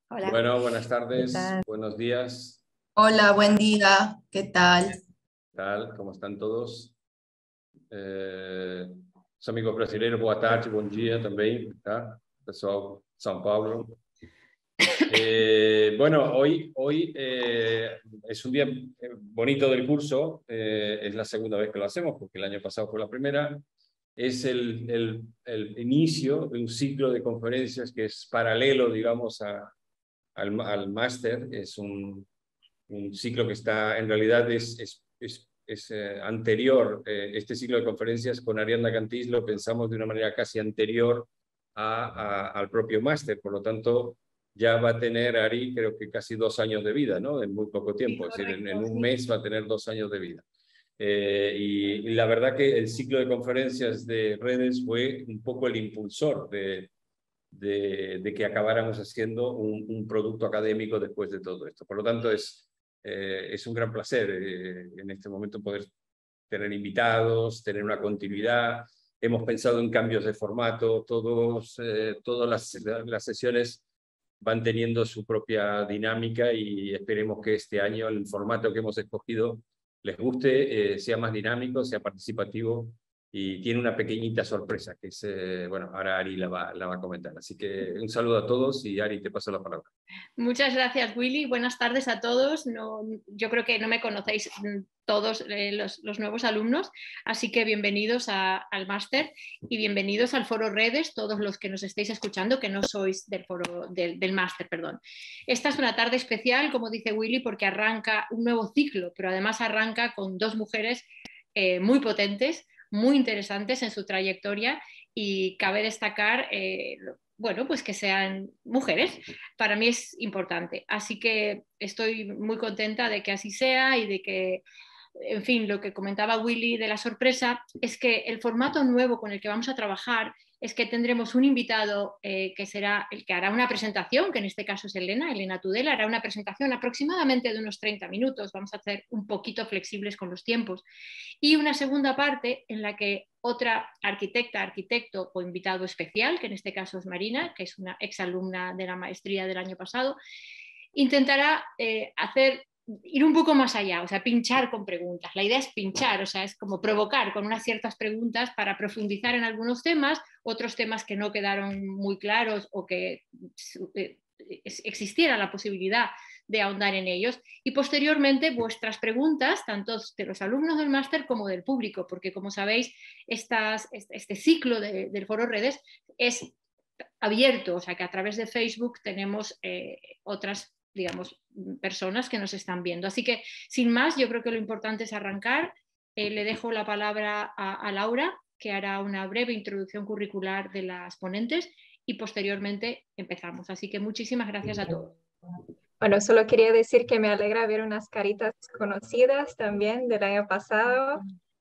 Hola. Bueno, buenas ¿Qué tardes, tal? buenos días. Hola, buen día, ¿qué tal? ¿Qué tal? ¿Cómo están todos? Os amigos brasileiros, boa tarde, bom dia também, tá? Pessoal de São Paulo. Bueno, hoy es un día bonito del curso, es la segunda vez que lo hacemos, porque el año pasado fue la primera. Es el inicio de un ciclo de conferencias que es paralelo, digamos, al máster. Es un ciclo que está, en realidad es anterior. Este ciclo de conferencias con Ariadna Cantís lo pensamos de una manera casi anterior al propio máster. Por lo tanto, ya va a tener Ari, creo que casi 2 años de vida, ¿no? En muy poco tiempo. Es decir, en un mes va a tener 2 años de vida. Y la verdad que el ciclo de conferencias de redes fue un poco el impulsor de que acabáramos haciendo un producto académico después de todo esto. Por lo tanto, es un gran placer en este momento poder tener invitados, tener una continuidad. Hemos pensado en cambios de formato, todas las sesiones van teniendo su propia dinámica y esperemos que este año el formato que hemos escogido les guste, sea más dinámico, sea participativo, y tiene una pequeñita sorpresa que es, bueno, ahora Ari la va a comentar. Así que un saludo a todos y Ari, te paso la palabra. Muchas gracias, Willy. Buenas tardes a todos. Yo creo que no me conocéis todos los nuevos alumnos, así que bienvenidos al máster y bienvenidos al Foro Redes, todos los que nos estéis escuchando, que no sois del máster, perdón. Esta es una tarde especial, como dice Willy, porque arranca un nuevo ciclo, pero además arranca con 2 mujeres muy potentes, muy interesantes en su trayectoria, y cabe destacar bueno, pues que sean mujeres. Para mí es importante. Así que estoy muy contenta de que así sea y de que, en fin, lo que comentaba Willy de la sorpresa es que el formato nuevo con el que vamos a trabajar es que tendremos un invitado que será el que hará una presentación, que en este caso es Elena Tudela, hará una presentación aproximadamente de unos 30 minutos, vamos a ser un poquito flexibles con los tiempos, y una segunda parte en la que otra arquitecta, arquitecto o invitado especial, que en este caso es Marina, que es una exalumna de la maestría del año pasado, intentará ir un poco más allá, o sea, pinchar con preguntas. La idea es pinchar, o sea, es como provocar con unas ciertas preguntas para profundizar en algunos temas, otros temas que no quedaron muy claros o que existiera la posibilidad de ahondar en ellos, y posteriormente vuestras preguntas, tanto de los alumnos del máster como del público, porque como sabéis, este ciclo del Foro Redes es abierto, o sea que a través de Facebook tenemos otras, digamos, personas que nos están viendo. Así que, sin más, yo creo que lo importante es arrancar. Le dejo la palabra a Laura, que hará una breve introducción curricular de las ponentes, y posteriormente empezamos. Así que muchísimas gracias a todos. Bueno, solo quería decir que me alegra ver unas caritas conocidas también del año pasado.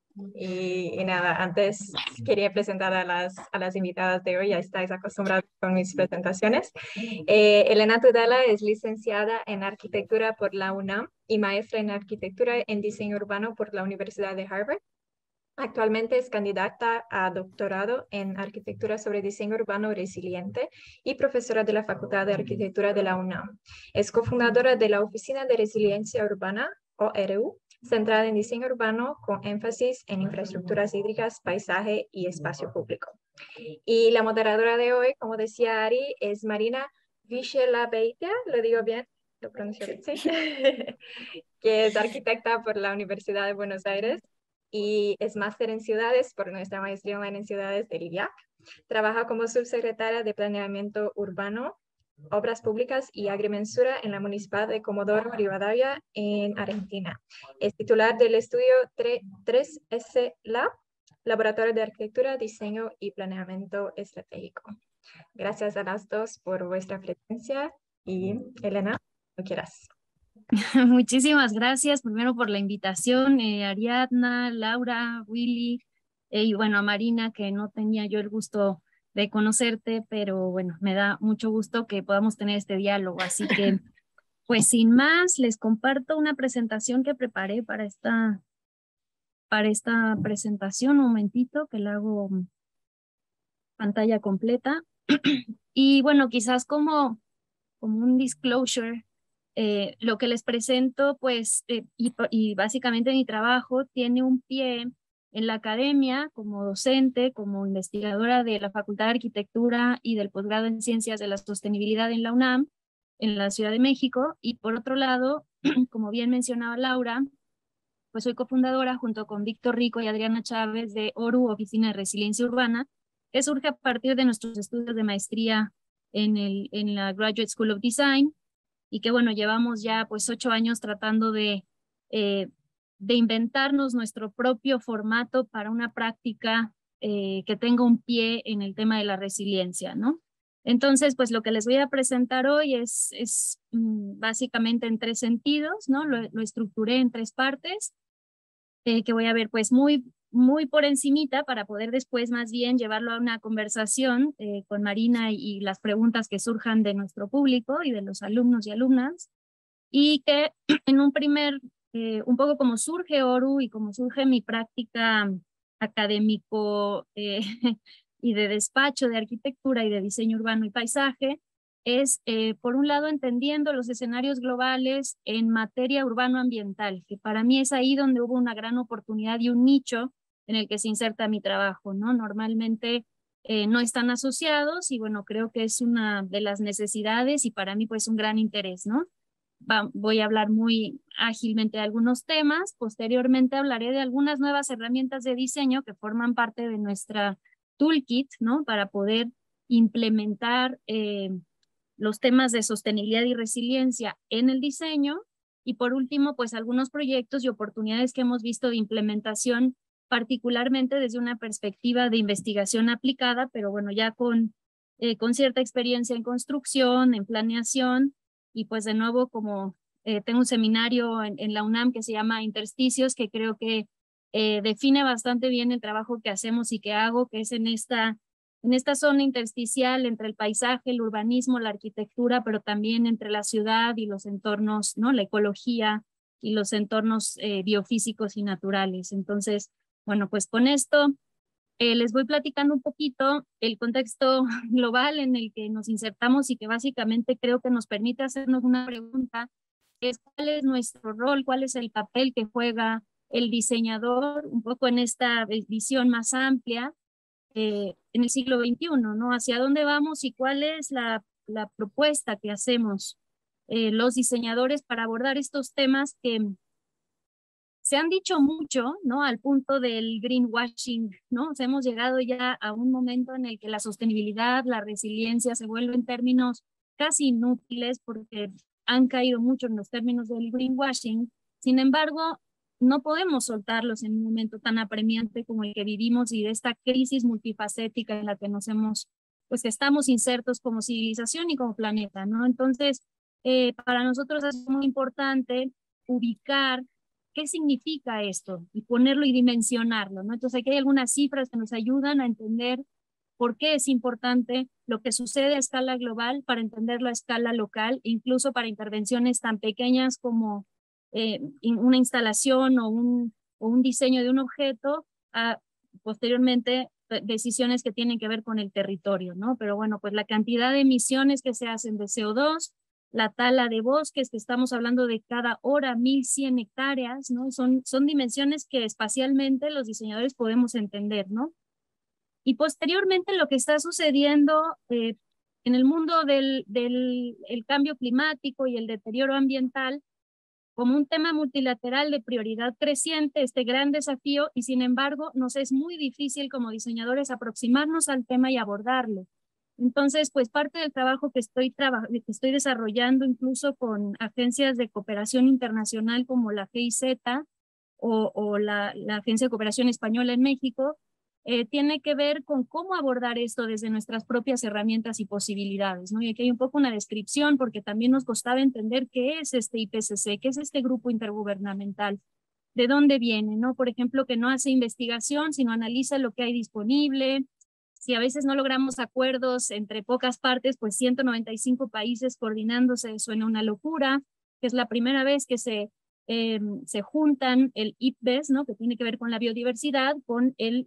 Y nada, antes quería presentar a las invitadas de hoy, ya estáis acostumbrados con mis presentaciones. Elena Tudela es licenciada en Arquitectura por la UNAM y maestra en Arquitectura en Diseño Urbano por la Universidad de Harvard. Actualmente es candidata a doctorado en Arquitectura sobre Diseño Urbano Resiliente y profesora de la Facultad de Arquitectura de la UNAM. Es cofundadora de la Oficina de Resiliencia Urbana, ORU, centrada en diseño urbano con énfasis en infraestructuras hídricas, paisaje y espacio público. Y la moderadora de hoy, como decía Ari, es Marina Vichela-Beitia, ¿lo digo bien? ¿Lo pronuncio bien? Sí. Que es arquitecta por la Universidad de Buenos Aires y es máster en ciudades por nuestra maestría online en ciudades del IDIAC. Trabaja como subsecretaria de Planeamiento Urbano, Obras Públicas y Agrimensura en la Municipalidad de Comodoro Rivadavia en Argentina. Es titular del estudio 3S Lab, Laboratorio de Arquitectura, Diseño y Planeamiento Estratégico. Gracias a las dos por vuestra presencia y Elena, lo quieras. Muchísimas gracias primero por la invitación, Ariadna, Laura, Willy, y bueno, a Marina, que no tenía yo el gusto de conocerte, pero bueno, me da mucho gusto que podamos tener este diálogo. Así que, pues sin más, les comparto una presentación que preparé para esta presentación. Un momentito, que la hago pantalla completa. Y bueno, quizás como como un disclosure. Lo que les presento, pues, y básicamente mi trabajo tiene un pie en la academia como docente, como investigadora de la Facultad de Arquitectura y del posgrado en Ciencias de la Sostenibilidad en la UNAM, en la Ciudad de México, y por otro lado, como bien mencionaba Laura, pues soy cofundadora junto con Víctor Rico y Adriana Chávez de ORU, Oficina de Resiliencia Urbana, que surge a partir de nuestros estudios de maestría en la Graduate School of Design, y que bueno, llevamos ya pues 8 años tratando de inventarnos nuestro propio formato para una práctica que tenga un pie en el tema de la resiliencia, ¿no? Entonces, pues lo que les voy a presentar hoy es básicamente en 3 sentidos, ¿no? Lo estructuré en 3 partes, que voy a ver pues muy por encimita para poder después más bien llevarlo a una conversación con Marina y las preguntas que surjan de nuestro público y de los alumnos y alumnas, y que en un primer, un poco como surge ORU y como surge mi práctica académico y de despacho de arquitectura y de diseño urbano y paisaje, es, por un lado, entendiendo los escenarios globales en materia urbano-ambiental, que para mí es ahí donde hubo una gran oportunidad y un nicho en el que se inserta mi trabajo, ¿no? Normalmente no están asociados y bueno, creo que es una de las necesidades y para mí pues un gran interés, ¿no? Voy a hablar muy ágilmente de algunos temas, posteriormente hablaré de algunas nuevas herramientas de diseño que forman parte de nuestra toolkit, ¿no? Para poder implementar los temas de sostenibilidad y resiliencia en el diseño, y por último, pues algunos proyectos y oportunidades que hemos visto de implementación, particularmente desde una perspectiva de investigación aplicada, pero bueno, ya con cierta experiencia en construcción, en planeación, y pues de nuevo como tengo un seminario en la UNAM que se llama Intersticios, que creo que define bastante bien el trabajo que hacemos y que hago, que es en esta zona intersticial entre el paisaje, el urbanismo, la arquitectura, pero también entre la ciudad y los entornos, ¿no? La ecología y los entornos biofísicos y naturales. Entonces, bueno, pues con esto les voy platicando un poquito el contexto global en el que nos insertamos y que básicamente creo que nos permite hacernos una pregunta, es cuál es nuestro rol, cuál es el papel que juega el diseñador, un poco en esta visión más amplia, en el siglo XXI, ¿no? Hacia dónde vamos y cuál es la propuesta que hacemos los diseñadores para abordar estos temas que se han dicho mucho, ¿no? Al punto del greenwashing, ¿no? O sea, hemos llegado ya a un momento en el que la sostenibilidad, la resiliencia se vuelven términos casi inútiles porque han caído mucho en los términos del greenwashing. Sin embargo, no podemos soltarlos en un momento tan apremiante como el que vivimos y de esta crisis multifacética en la que nos hemos, pues estamos insertos como civilización y como planeta, ¿no? Entonces, para nosotros es muy importante ubicar qué significa esto y ponerlo y dimensionarlo, ¿no? Entonces aquí hay algunas cifras que nos ayudan a entender por qué es importante lo que sucede a escala global para entenderlo a escala local, incluso para intervenciones tan pequeñas como una instalación o un diseño de un objeto, posteriormente decisiones que tienen que ver con el territorio, ¿no? Pero bueno, pues la cantidad de emisiones que se hacen de CO2, la tala de bosques, que estamos hablando de cada hora 1.100 hectáreas, ¿no? Son dimensiones que espacialmente los diseñadores podemos entender, ¿no? Y posteriormente lo que está sucediendo en el mundo del el cambio climático y el deterioro ambiental como un tema multilateral de prioridad creciente, este gran desafío, y sin embargo nos es muy difícil como diseñadores aproximarnos al tema y abordarlo. Entonces, pues parte del trabajo que estoy desarrollando incluso con agencias de cooperación internacional como la GIZ o la Agencia de Cooperación Española en México, tiene que ver con cómo abordar esto desde nuestras propias herramientas y posibilidades, ¿no? Y aquí hay un poco una descripción porque también nos costaba entender qué es este IPCC, qué es este grupo intergubernamental, de dónde viene, ¿no? Por ejemplo, que no hace investigación, sino analiza lo que hay disponible. Si a veces no logramos acuerdos entre pocas partes, pues 195 países coordinándose suena una locura, que es la primera vez que se juntan el IPBES, ¿no? Que tiene que ver con la biodiversidad, con el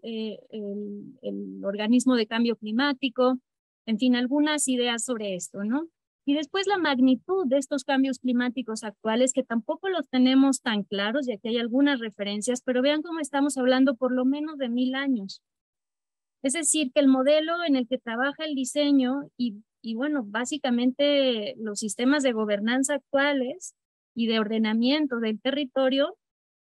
organismo de cambio climático, en fin, algunas ideas sobre esto, ¿no? Y después la magnitud de estos cambios climáticos actuales, que tampoco los tenemos tan claros, ya que hay algunas referencias, pero vean cómo estamos hablando por lo menos de 1000 años. Es decir, que el modelo en el que trabaja el diseño y bueno, básicamente los sistemas de gobernanza actuales y de ordenamiento del territorio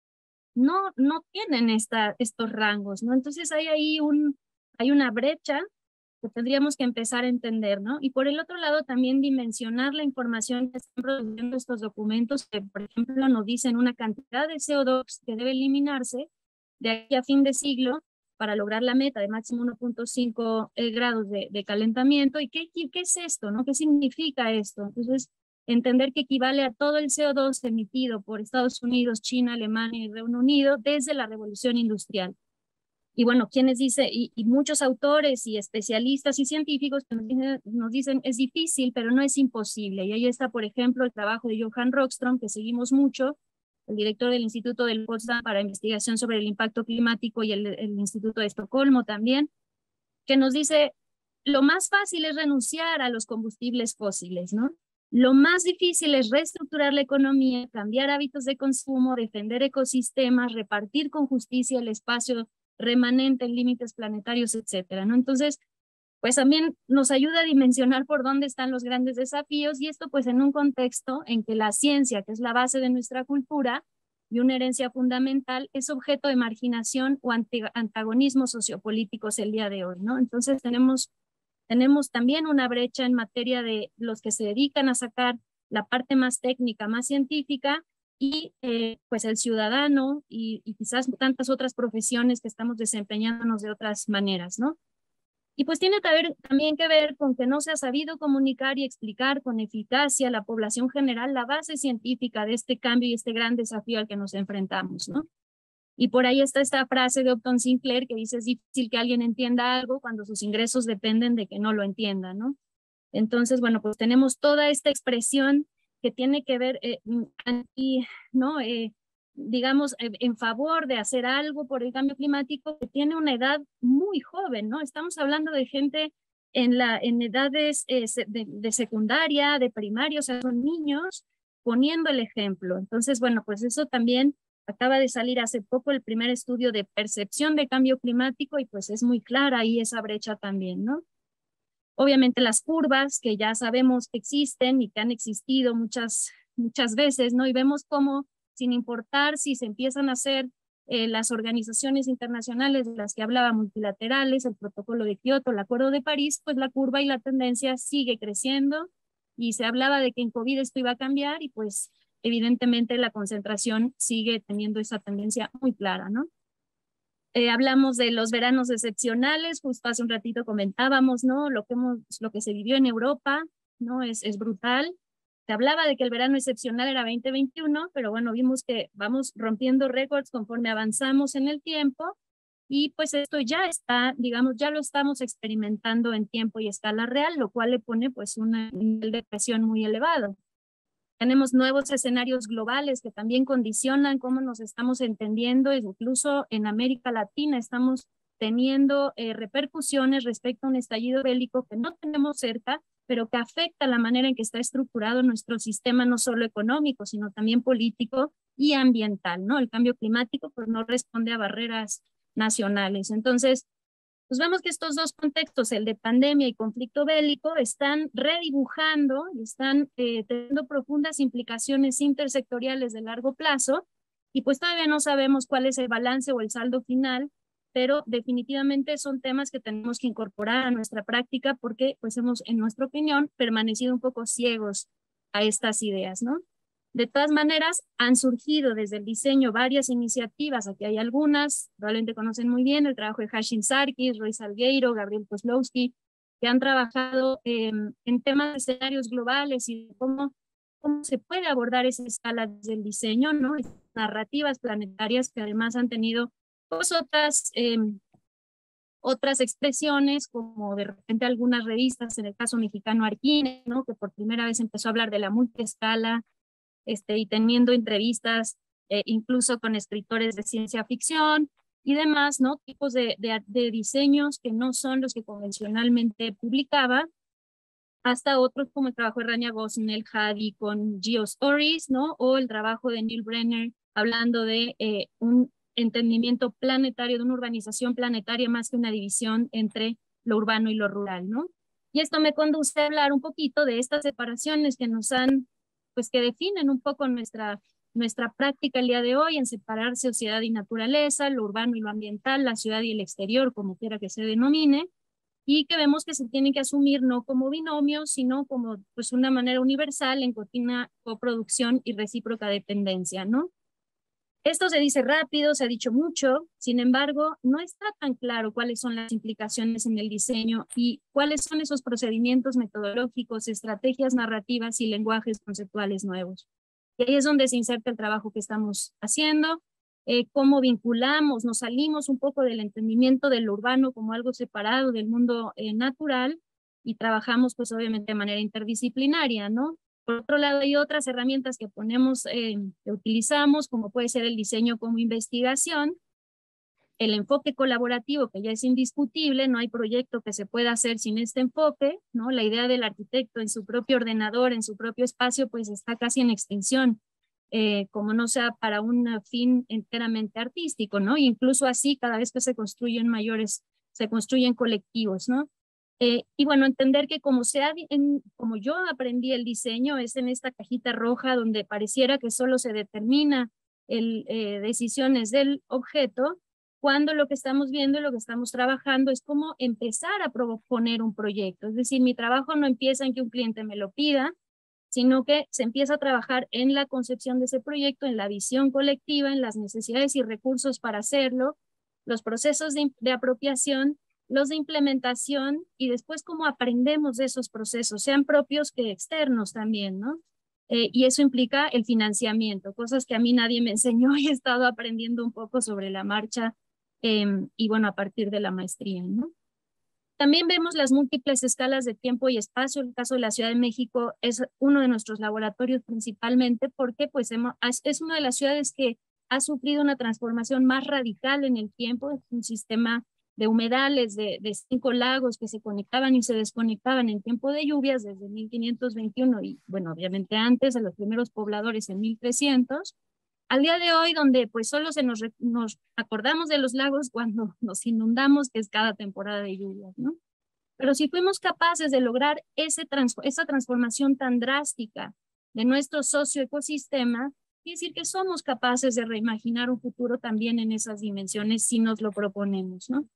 no tienen estos rangos, ¿no? Entonces hay ahí hay una brecha que tendríamos que empezar a entender, ¿no? Y por el otro lado también dimensionar la información que están produciendo estos documentos, que por ejemplo nos dicen una cantidad de CO2 que debe eliminarse de aquí a fin de siglo para lograr la meta de máximo 1.5 grados de calentamiento. ¿Y qué es esto, no? ¿Qué significa esto? Entonces, entender que equivale a todo el CO2 emitido por Estados Unidos, China, Alemania y Reino Unido desde la revolución industrial. Y bueno, quienes dicen, y muchos autores y especialistas y científicos que nos dicen es difícil, pero no es imposible. Y ahí está, por ejemplo, el trabajo de Johan Rockström, que seguimos mucho, el director del Instituto del Potsdam para investigación sobre el impacto climático y el Instituto de Estocolmo también, que nos dice, lo más fácil es renunciar a los combustibles fósiles, ¿no? Lo más difícil es reestructurar la economía, cambiar hábitos de consumo, defender ecosistemas, repartir con justicia el espacio remanente en límites planetarios, etcétera, ¿no? Entonces, pues también nos ayuda a dimensionar por dónde están los grandes desafíos y esto pues en un contexto en que la ciencia, que es la base de nuestra cultura y una herencia fundamental, es objeto de marginación o antagonismos sociopolíticos el día de hoy, ¿no? Entonces tenemos también una brecha en materia de los que se dedican a sacar la parte más técnica, más científica, y pues el ciudadano y quizás tantas otras profesiones que estamos desempeñándonos de otras maneras, ¿no? Y pues tiene también que ver con que no se ha sabido comunicar y explicar con eficacia a la población general la base científica de este cambio y este gran desafío al que nos enfrentamos, ¿no? Y por ahí está esta frase de Upton Sinclair que dice, es difícil que alguien entienda algo cuando sus ingresos dependen de que no lo entienda, ¿no? Entonces, bueno, pues tenemos toda esta expresión que tiene que ver, ¿no? Digamos, en favor de hacer algo por el cambio climático, que tiene una edad muy joven, ¿no? Estamos hablando de gente en edades de secundaria, de primaria, o sea, son niños poniendo el ejemplo. Entonces, bueno, pues eso también acaba de salir hace poco el primer estudio de percepción de cambio climático y pues es muy clara ahí esa brecha también, ¿no? Obviamente las curvas que ya sabemos que existen y que han existido muchas veces, ¿no? Y vemos cómo, sin importar si se empiezan a hacer las organizaciones internacionales de las que hablaba, multilaterales, el protocolo de Kioto, el Acuerdo de París, pues la curva y la tendencia sigue creciendo y se hablaba de que en COVID esto iba a cambiar y pues evidentemente la concentración sigue teniendo esa tendencia muy clara, ¿no? Hablamos de los veranos excepcionales, justo hace un ratito comentábamos, ¿no? Lo que se vivió en Europa, ¿no? Es brutal. Se hablaba de que el verano excepcional era 2021, pero bueno, vimos que vamos rompiendo récords conforme avanzamos en el tiempo y pues esto ya está, digamos, ya lo estamos experimentando en tiempo y escala real, lo cual le pone pues un nivel de presión muy elevado. Tenemos nuevos escenarios globales que también condicionan cómo nos estamos entendiendo, incluso en América Latina estamos teniendo repercusiones respecto a un estallido bélico que no tenemos cerca, pero que afecta la manera en que está estructurado nuestro sistema, no solo económico, sino también político y ambiental, ¿no? El cambio climático pues no responde a barreras nacionales. Entonces, pues vemos que estos dos contextos, el de pandemia y conflicto bélico, están redibujando y están teniendo profundas implicaciones intersectoriales de largo plazo y pues todavía no sabemos cuál es el balance o el saldo final, pero definitivamente son temas que tenemos que incorporar a nuestra práctica porque pues hemos, en nuestra opinión, permanecido un poco ciegos a estas ideas, ¿no? De todas maneras, han surgido desde el diseño varias iniciativas, aquí hay algunas, probablemente conocen muy bien el trabajo de Hashim Sarkis, Roy Salgueiro, Gabriel Kozlowski, que han trabajado en temas de escenarios globales y cómo se puede abordar esa escala desde el diseño, ¿no? Narrativas planetarias que además han tenido pues, otras expresiones, como de repente algunas revistas, en el caso mexicano Arquine, ¿no? Que por primera vez empezó a hablar de la multiescala, y teniendo entrevistas incluso con escritores de ciencia ficción y demás, ¿no? Tipos de diseños que no son los que convencionalmente publicaba hasta otros como el trabajo de Rania Gosnell Hadi con Geostories, ¿no? O el trabajo de Neil Brenner hablando de un entendimiento planetario, de una urbanización planetaria más que una división entre lo urbano y lo rural, ¿no? Y esto me conduce a hablar un poquito de estas separaciones que nos han, pues que definen un poco nuestra práctica el día de hoy en separar sociedad y naturaleza, lo urbano y lo ambiental, la ciudad y el exterior, como quiera que se denomine, y que vemos que se tienen que asumir no como binomios, sino como pues una manera universal en continua coproducción y recíproca dependencia, ¿no? Esto se dice rápido, se ha dicho mucho, sin embargo, no está tan claro cuáles son las implicaciones en el diseño y cuáles son esos procedimientos metodológicos, estrategias narrativas y lenguajes conceptuales nuevos. Y ahí es donde se inserta el trabajo que estamos haciendo, cómo vinculamos, nos salimos un poco del entendimiento de lo urbano como algo separado del mundo natural y trabajamos pues obviamente de manera interdisciplinaria, ¿no? Por otro lado, hay otras herramientas que que utilizamos, como puede ser el diseño como investigación, el enfoque colaborativo, que ya es indiscutible, no hay proyecto que se pueda hacer sin este enfoque, ¿no? La idea del arquitecto en su propio ordenador, en su propio espacio, pues está casi en extinción, como no sea para un fin enteramente artístico, ¿no? Incluso así, cada vez que se construyen se construyen colectivos, ¿no? Y bueno, entender que como yo aprendí el diseño, es en esta cajita roja donde pareciera que solo se determina decisiones del objeto, cuando lo que estamos viendo y lo que estamos trabajando es cómo empezar a proponer un proyecto. Es decir, mi trabajo no empieza en que un cliente me lo pida, sino que se empieza a trabajar en la concepción de ese proyecto, en la visión colectiva, en las necesidades y recursos para hacerlo, los procesos de apropiación, los de implementación y después cómo aprendemos de esos procesos, sean propios que externos también, ¿no? Y eso implica el financiamiento, cosas que a mí nadie me enseñó y he estado aprendiendo un poco sobre la marcha y bueno, a partir de la maestría, ¿no? También vemos las múltiples escalas de tiempo y espacio. El caso de la Ciudad de México es uno de nuestros laboratorios principalmente porque pues, es una de las ciudades que ha sufrido una transformación más radical en el tiempo. Es un sistema de humedales, de 5 lagos que se conectaban y se desconectaban en tiempo de lluvias desde 1521 y, bueno, obviamente antes, a los primeros pobladores en 1300, al día de hoy, donde pues solo nos acordamos de los lagos cuando nos inundamos, que es cada temporada de lluvias, ¿no? Pero si fuimos capaces de lograr esa transformación tan drástica de nuestro socioecosistema, quiere decir que somos capaces de reimaginar un futuro también en esas dimensiones si nos lo proponemos, ¿no?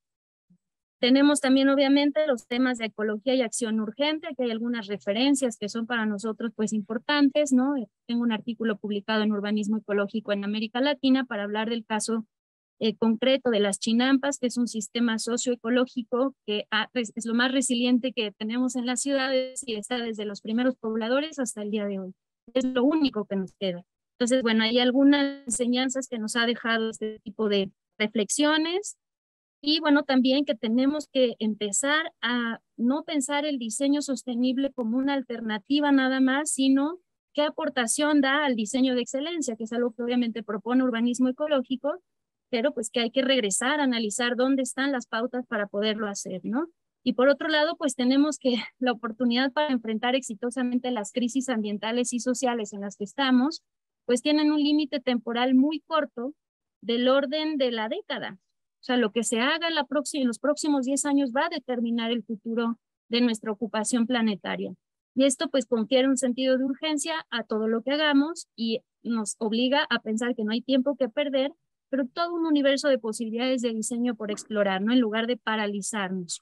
Tenemos también, obviamente, los temas de ecología y acción urgente. Aquí hay algunas referencias que son para nosotros, pues, importantes, ¿no? Tengo un artículo publicado en Urbanismo Ecológico en América Latina para hablar del caso concreto de las chinampas, que es un sistema socioecológico que es lo más resiliente que tenemos en las ciudades y está desde los primeros pobladores hasta el día de hoy. Es lo único que nos queda. Entonces, bueno, hay algunas enseñanzas que nos ha dejado este tipo de reflexiones. Y bueno, también que tenemos que empezar a no pensar el diseño sostenible como una alternativa nada más, sino qué aportación da al diseño de excelencia, que es algo que obviamente propone Urbanismo Ecológico, pero pues que hay que regresar a analizar dónde están las pautas para poderlo hacer, ¿no? Y por otro lado, pues tenemos que la oportunidad para enfrentar exitosamente las crisis ambientales y sociales en las que estamos, pues tienen un límite temporal muy corto del orden de la década. O sea, lo que se haga en los próximos 10 años va a determinar el futuro de nuestra ocupación planetaria. Y esto pues confiere un sentido de urgencia a todo lo que hagamos y nos obliga a pensar que no hay tiempo que perder, pero todo un universo de posibilidades de diseño por explorar, ¿no? En lugar de paralizarnos.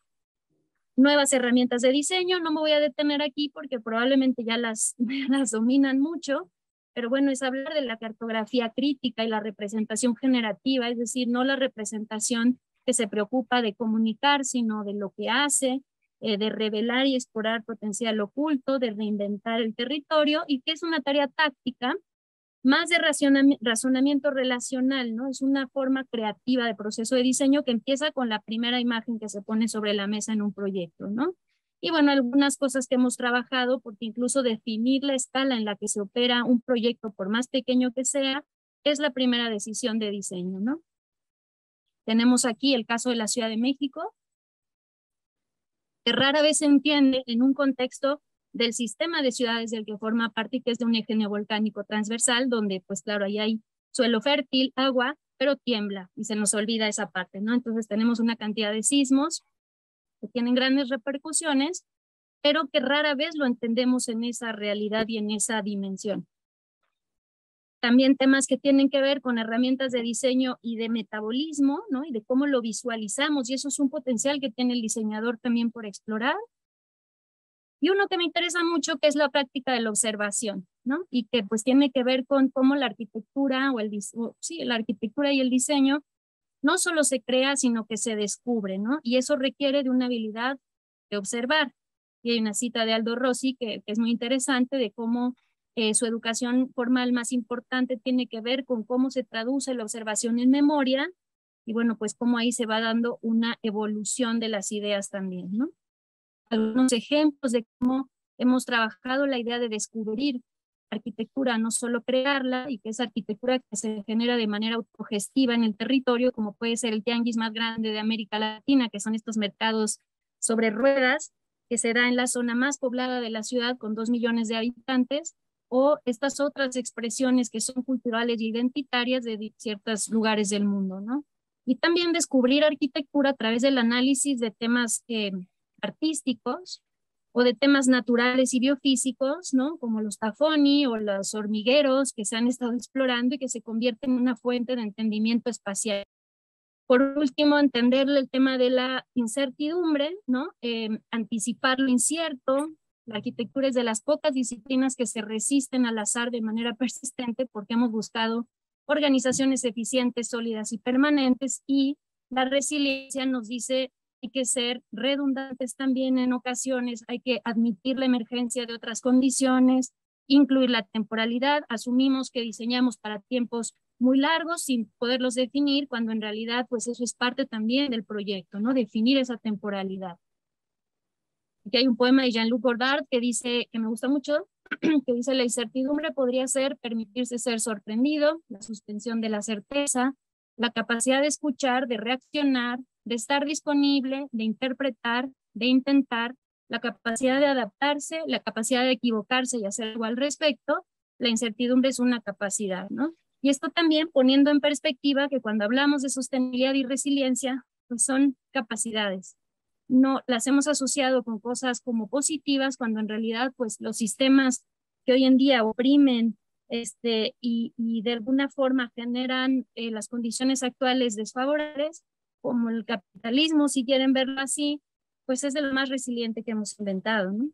Nuevas herramientas de diseño, no me voy a detener aquí porque probablemente ya las dominan mucho, pero bueno, es hablar de la cartografía crítica y la representación generativa, es decir, no la representación que se preocupa de comunicar, sino de lo que hace, de revelar y explorar potencial oculto, de reinventar el territorio, y que es una tarea táctica, más de razonamiento relacional, ¿no? Es una forma creativa de proceso de diseño que empieza con la primera imagen que se pone sobre la mesa en un proyecto, ¿no? Y bueno, algunas cosas que hemos trabajado, porque incluso definir la escala en la que se opera un proyecto, por más pequeño que sea, es la primera decisión de diseño, ¿no? Tenemos aquí el caso de la Ciudad de México, que rara vez se entiende en un contexto del sistema de ciudades del que forma parte, que es de un eje neovolcánico transversal, donde pues claro, ahí hay suelo fértil, agua, pero tiembla y se nos olvida esa parte, ¿no? Entonces tenemos una cantidad de sismos que tienen grandes repercusiones, pero que rara vez lo entendemos en esa realidad y en esa dimensión. También temas que tienen que ver con herramientas de diseño y de metabolismo, ¿no? Y de cómo lo visualizamos, y eso es un potencial que tiene el diseñador también por explorar. Y uno que me interesa mucho, que es la práctica de la observación, ¿no? Y que pues tiene que ver con cómo la arquitectura la arquitectura y el diseño no solo se crea, sino que se descubre, ¿no? Y eso requiere de una habilidad de observar. Y hay una cita de Aldo Rossi que es muy interesante de cómo su educación formal más importante tiene que ver con cómo se traduce la observación en memoria y bueno, pues cómo ahí se va dando una evolución de las ideas también, ¿no? Algunos ejemplos de cómo hemos trabajado la idea de descubrir arquitectura, no solo crearla, y que es arquitectura que se genera de manera autogestiva en el territorio, como puede ser el tianguis más grande de América Latina, que son estos mercados sobre ruedas, que se da en la zona más poblada de la ciudad con 2 millones de habitantes, o estas otras expresiones que son culturales y identitarias de ciertos lugares del mundo, ¿no? Y también descubrir arquitectura a través del análisis de temas artísticos o de temas naturales y biofísicos, ¿no? Como los tafoni o los hormigueros que se han estado explorando y que se convierten en una fuente de entendimiento espacial. Por último, entender el tema de la incertidumbre, ¿no? Anticipar lo incierto. La arquitectura es de las pocas disciplinas que se resisten al azar de manera persistente porque hemos buscado organizaciones eficientes, sólidas y permanentes, y la resiliencia nos dice hay que ser redundantes también en ocasiones, hay que admitir la emergencia de otras condiciones, incluir la temporalidad. Asumimos que diseñamos para tiempos muy largos sin poderlos definir, cuando en realidad pues eso es parte también del proyecto, ¿no? Definir esa temporalidad. Aquí hay un poema de Jean-Luc Godard que dice, que me gusta mucho, que dice: la incertidumbre podría ser permitirse ser sorprendido, la suspensión de la certeza, la capacidad de escuchar, de reaccionar, de estar disponible, de interpretar, de intentar, la capacidad de adaptarse, la capacidad de equivocarse y hacer algo al respecto. La incertidumbre es una capacidad, ¿no? Y esto también poniendo en perspectiva que cuando hablamos de sostenibilidad y resiliencia, pues son capacidades. No las hemos asociado con cosas como positivas, cuando en realidad pues los sistemas que hoy en día oprimen y de alguna forma generan las condiciones actuales desfavorables, como el capitalismo, si quieren verlo así, pues es de lo más resiliente que hemos inventado, ¿no?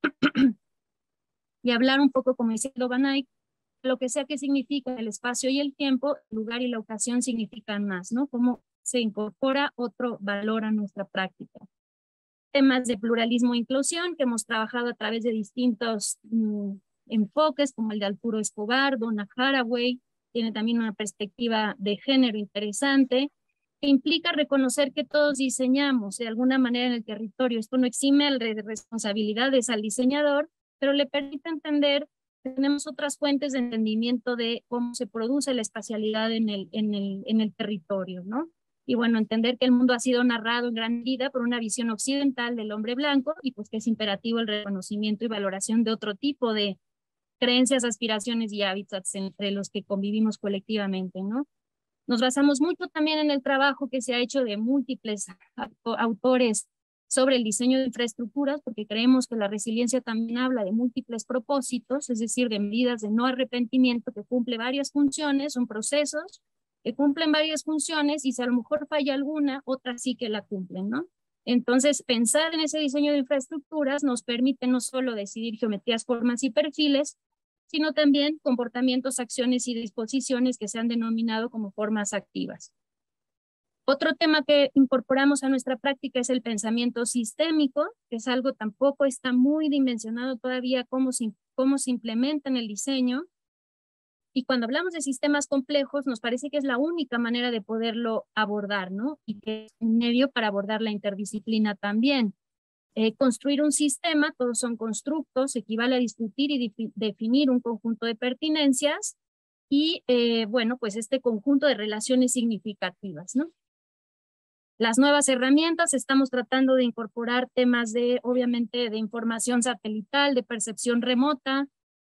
Y hablar un poco, como decía Van Eyck, lo que sea que significa el espacio y el tiempo, el lugar y la ocasión significan más, ¿no? Cómo se incorpora otro valor a nuestra práctica. Temas de pluralismo e inclusión que hemos trabajado a través de distintos enfoques, como el de Arturo Escobar, Donna Haraway, tiene también una perspectiva de género interesante, que implica reconocer que todos diseñamos de alguna manera en el territorio. Esto no exime al responsabilidades al diseñador, pero le permite entender que tenemos otras fuentes de entendimiento de cómo se produce la espacialidad en el territorio, ¿no? Y bueno, entender que el mundo ha sido narrado en gran medida por una visión occidental del hombre blanco, y pues que es imperativo el reconocimiento y valoración de otro tipo de creencias, aspiraciones y hábitats entre los que convivimos colectivamente, ¿no? Nos basamos mucho también en el trabajo que se ha hecho de múltiples autores sobre el diseño de infraestructuras, porque creemos que la resiliencia también habla de múltiples propósitos, es decir, de medidas de no arrepentimiento que cumple varias funciones, son procesos que cumplen varias funciones, y si a lo mejor falla alguna, otras sí que la cumplen, ¿no? Entonces, pensar en ese diseño de infraestructuras nos permite no solo decidir geometrías, formas y perfiles, sino también comportamientos, acciones y disposiciones que se han denominado como formas activas. Otro tema que incorporamos a nuestra práctica es el pensamiento sistémico, que es algo tampoco está muy dimensionado todavía cómo se implementa en el diseño. Y cuando hablamos de sistemas complejos, nos parece que es la única manera de poderlo abordar, ¿no? Y que es un medio para abordar la interdisciplina también. Construir un sistema, todos son constructos, equivale a discutir y definir un conjunto de pertinencias y, bueno, pues este conjunto de relaciones significativas, ¿no? Las nuevas herramientas, estamos tratando de incorporar temas de, obviamente, de información satelital, de percepción remota,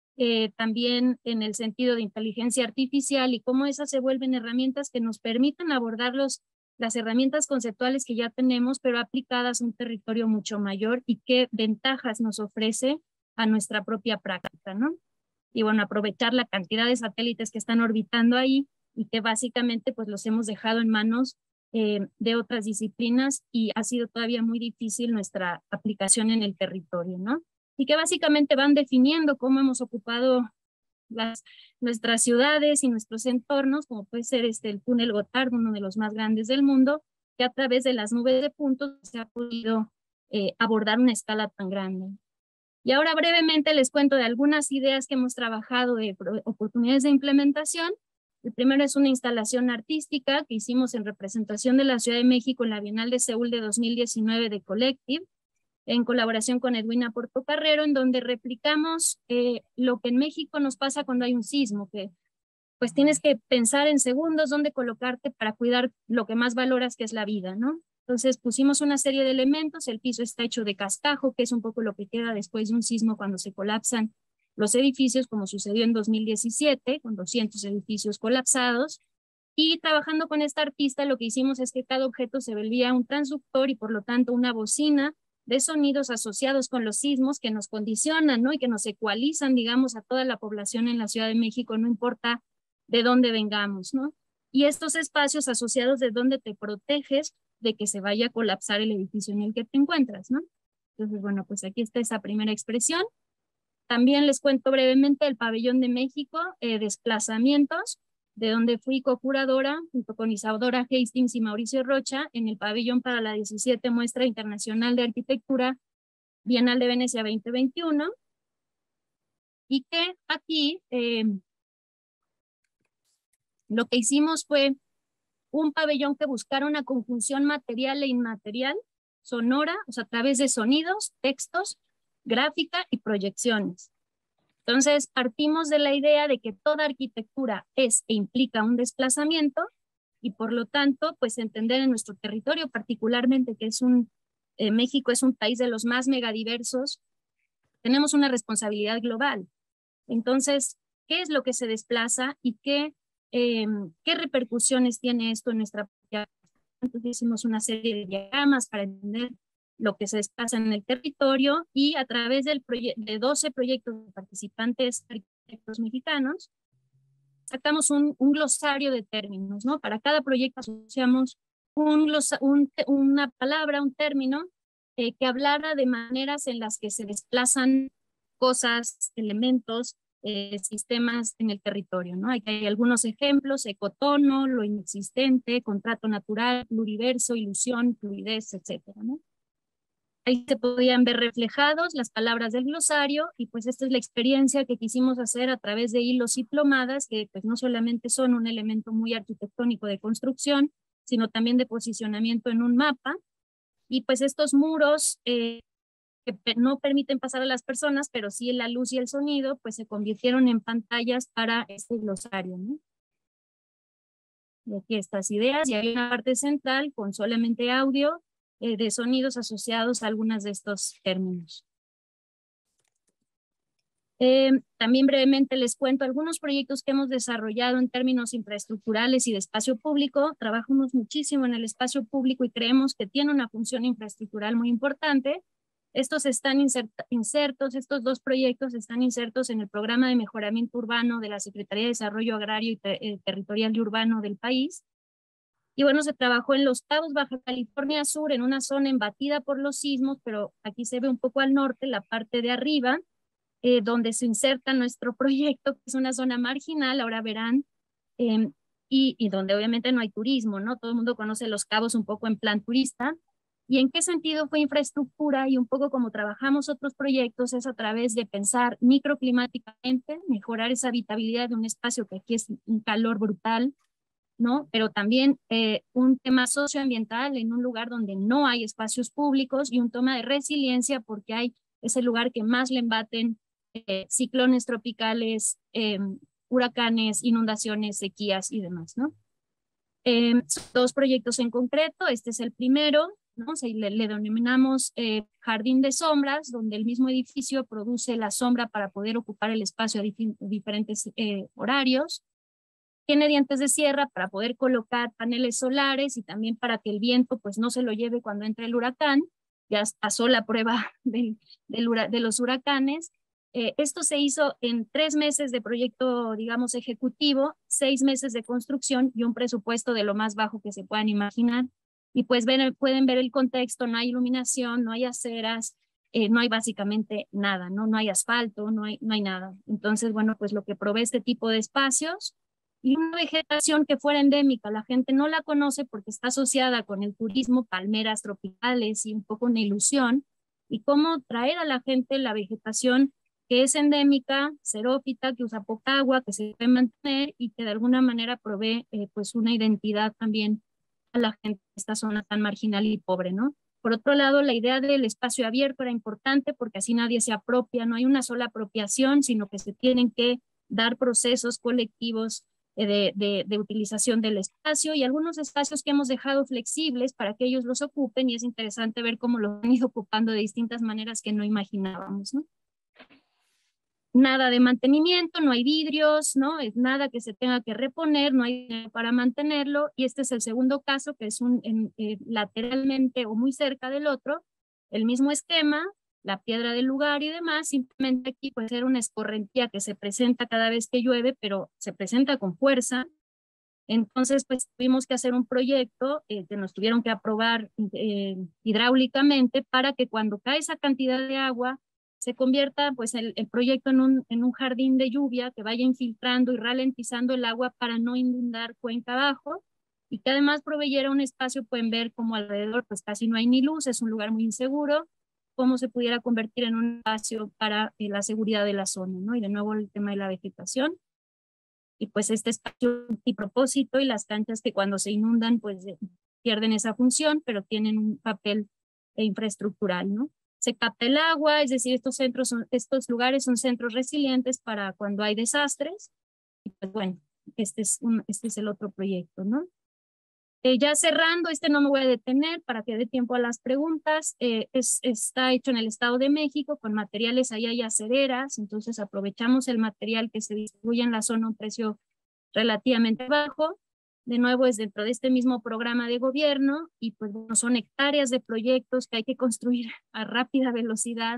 también en el sentido de inteligencia artificial y cómo esas se vuelven herramientas que nos permiten abordar las herramientas conceptuales que ya tenemos, pero aplicadas a un territorio mucho mayor y qué ventajas nos ofrece a nuestra propia práctica, ¿no? Y bueno, aprovechar la cantidad de satélites que están orbitando ahí y que básicamente pues los hemos dejado en manos de otras disciplinas y ha sido todavía muy difícil nuestra aplicación en el territorio, ¿no? Y que básicamente van definiendo cómo hemos ocupado nuestras ciudades y nuestros entornos, como puede ser el túnel Gotthard, uno de los más grandes del mundo, que a través de las nubes de puntos se ha podido abordar una escala tan grande. Y ahora brevemente les cuento de algunas ideas que hemos trabajado de oportunidades de implementación. El primero es una instalación artística que hicimos en representación de la Ciudad de México en la Bienal de Seúl de 2019 de Collective, en colaboración con Edwina Portocarrero, en donde replicamos lo que en México nos pasa cuando hay un sismo, que pues tienes que pensar en segundos dónde colocarte para cuidar lo que más valoras, que es la vida, ¿no? Entonces pusimos una serie de elementos, el piso está hecho de cascajo, que es un poco lo que queda después de un sismo cuando se colapsan los edificios, como sucedió en 2017, con 200 edificios colapsados. Y trabajando con esta artista, lo que hicimos es que cada objeto se volvía un transductor y por lo tanto una bocina de sonidos asociados con los sismos que nos condicionan, ¿no? Y que nos ecualizan, digamos, a toda la población en la Ciudad de México, no importa de dónde vengamos, ¿no? Y estos espacios asociados de dónde te proteges de que se vaya a colapsar el edificio en el que te encuentras, ¿no? Entonces, bueno, pues aquí está esa primera expresión. También les cuento brevemente el Pabellón de México, desplazamientos, de donde fui co-curadora junto con Isadora Hastings y Mauricio Rocha en el pabellón para la 17 Muestra Internacional de Arquitectura Bienal de Venecia 2021, y que aquí lo que hicimos fue un pabellón que buscara una conjunción material e inmaterial, sonora, o sea, a través de sonidos, textos, gráfica y proyecciones. Entonces, partimos de la idea de que toda arquitectura es e implica un desplazamiento y por lo tanto, pues entender en nuestro territorio particularmente que México es un país de los más megadiversos, tenemos una responsabilidad global. Entonces, ¿qué es lo que se desplaza y qué repercusiones tiene esto en nuestra propia? Entonces hicimos una serie de diagramas para entender lo que se desplaza en el territorio y a través de 12 proyectos de participantes arquitectos mexicanos, sacamos un glosario de términos, ¿no? Para cada proyecto asociamos una palabra, un término que hablara de maneras en las que se desplazan cosas, elementos, sistemas en el territorio, ¿no? Hay algunos ejemplos: ecotono, lo inexistente, contrato natural, pluriverso, ilusión, fluidez, etcétera, ¿no? Ahí se podían ver reflejados las palabras del glosario y pues esta es la experiencia que quisimos hacer a través de hilos y plomadas, que pues no solamente son un elemento muy arquitectónico de construcción, sino también de posicionamiento en un mapa. Y pues estos muros que no permiten pasar a las personas, pero sí la luz y el sonido, pues se convirtieron en pantallas para este glosario, ¿no? Y aquí estas ideas, y hay una parte central con solamente audio de sonidos asociados a algunos de estos términos. También brevemente les cuento algunos proyectos que hemos desarrollado en términos infraestructurales y de espacio público. Trabajamos muchísimo en el espacio público y creemos que tiene una función infraestructural muy importante. Estos están insertos, estos dos proyectos están insertos en el programa de mejoramiento urbano de la Secretaría de Desarrollo Agrario y Territorial y Urbano del país. Y bueno, se trabajó en Los Cabos, Baja California Sur, en una zona embatida por los sismos, pero aquí se ve un poco al norte, la parte de arriba, donde se inserta nuestro proyecto, que es una zona marginal, ahora verán, y donde obviamente no hay turismo, ¿no? Todo el mundo conoce Los Cabos un poco en plan turista. ¿Y en qué sentido fue infraestructura? Y un poco como trabajamos otros proyectos es a través de pensar microclimáticamente, mejorar esa habitabilidad de un espacio que aquí es un calor brutal, ¿no? Pero también un tema socioambiental en un lugar donde no hay espacios públicos y un tema de resiliencia porque es el lugar que más le embaten ciclones tropicales, huracanes, inundaciones, sequías y demás, ¿no? Son dos proyectos en concreto. Este es el primero, ¿no? Le denominamos Jardín de Sombras, donde el mismo edificio produce la sombra para poder ocupar el espacio a diferentes horarios. Tiene dientes de sierra para poder colocar paneles solares y también para que el viento pues no se lo lleve cuando entre el huracán. Ya pasó la prueba de los huracanes. Esto se hizo en 3 meses de proyecto, digamos, ejecutivo, 6 meses de construcción y un presupuesto de lo más bajo que se puedan imaginar. Y pues pueden ver el contexto, no hay iluminación, no hay aceras, no hay básicamente nada, ¿no? No hay asfalto, no hay nada. Entonces, bueno, pues lo que provee este tipo de espacios y una vegetación que fuera endémica, la gente no la conoce porque está asociada con el turismo, palmeras tropicales y un poco una ilusión, y cómo traer a la gente la vegetación que es endémica, xerófita, que usa poca agua, que se puede mantener y que de alguna manera provee pues una identidad también a la gente de esta zona tan marginal y pobre, ¿no? Por otro lado, la idea del espacio abierto era importante porque así nadie se apropia, no hay una sola apropiación, sino que se tienen que dar procesos colectivos de utilización del espacio y algunos espacios que hemos dejado flexibles para que ellos los ocupen, y es interesante ver cómo los han ido ocupando de distintas maneras que no imaginábamos, ¿no? Nada de mantenimiento, no hay vidrios, ¿no? Es nada que se tenga que reponer, no hay dinero para mantenerlo, y este es el segundo caso, que es lateralmente o muy cerca del otro, el mismo esquema, la piedra del lugar y demás. Simplemente aquí puede ser una escorrentía que se presenta cada vez que llueve, pero se presenta con fuerza. Entonces, pues tuvimos que hacer un proyecto que nos tuvieron que aprobar hidráulicamente para que cuando cae esa cantidad de agua se convierta pues el proyecto en un jardín de lluvia que vaya infiltrando y ralentizando el agua para no inundar cuenca abajo, y que además proveyera un espacio. Pueden ver como alrededor pues casi no hay ni luz, es un lugar muy inseguro, cómo se pudiera convertir en un espacio para la seguridad de la zona, ¿no? Y de nuevo el tema de la vegetación. Y pues este espacio y propósito, y las canchas que cuando se inundan pues pierden esa función, pero tienen un papel infraestructural, ¿no? Se capta el agua, es decir, estos lugares son centros resilientes para cuando hay desastres. Y pues bueno, este es el otro proyecto, ¿no? Ya cerrando, no me voy a detener para que dé tiempo a las preguntas. Está hecho en el Estado de México con materiales, ahí hay acereras, entonces aprovechamos el material que se distribuye en la zona a un precio relativamente bajo. De nuevo es dentro de este mismo programa de gobierno, y pues bueno, son hectáreas de proyectos que hay que construir a rápida velocidad.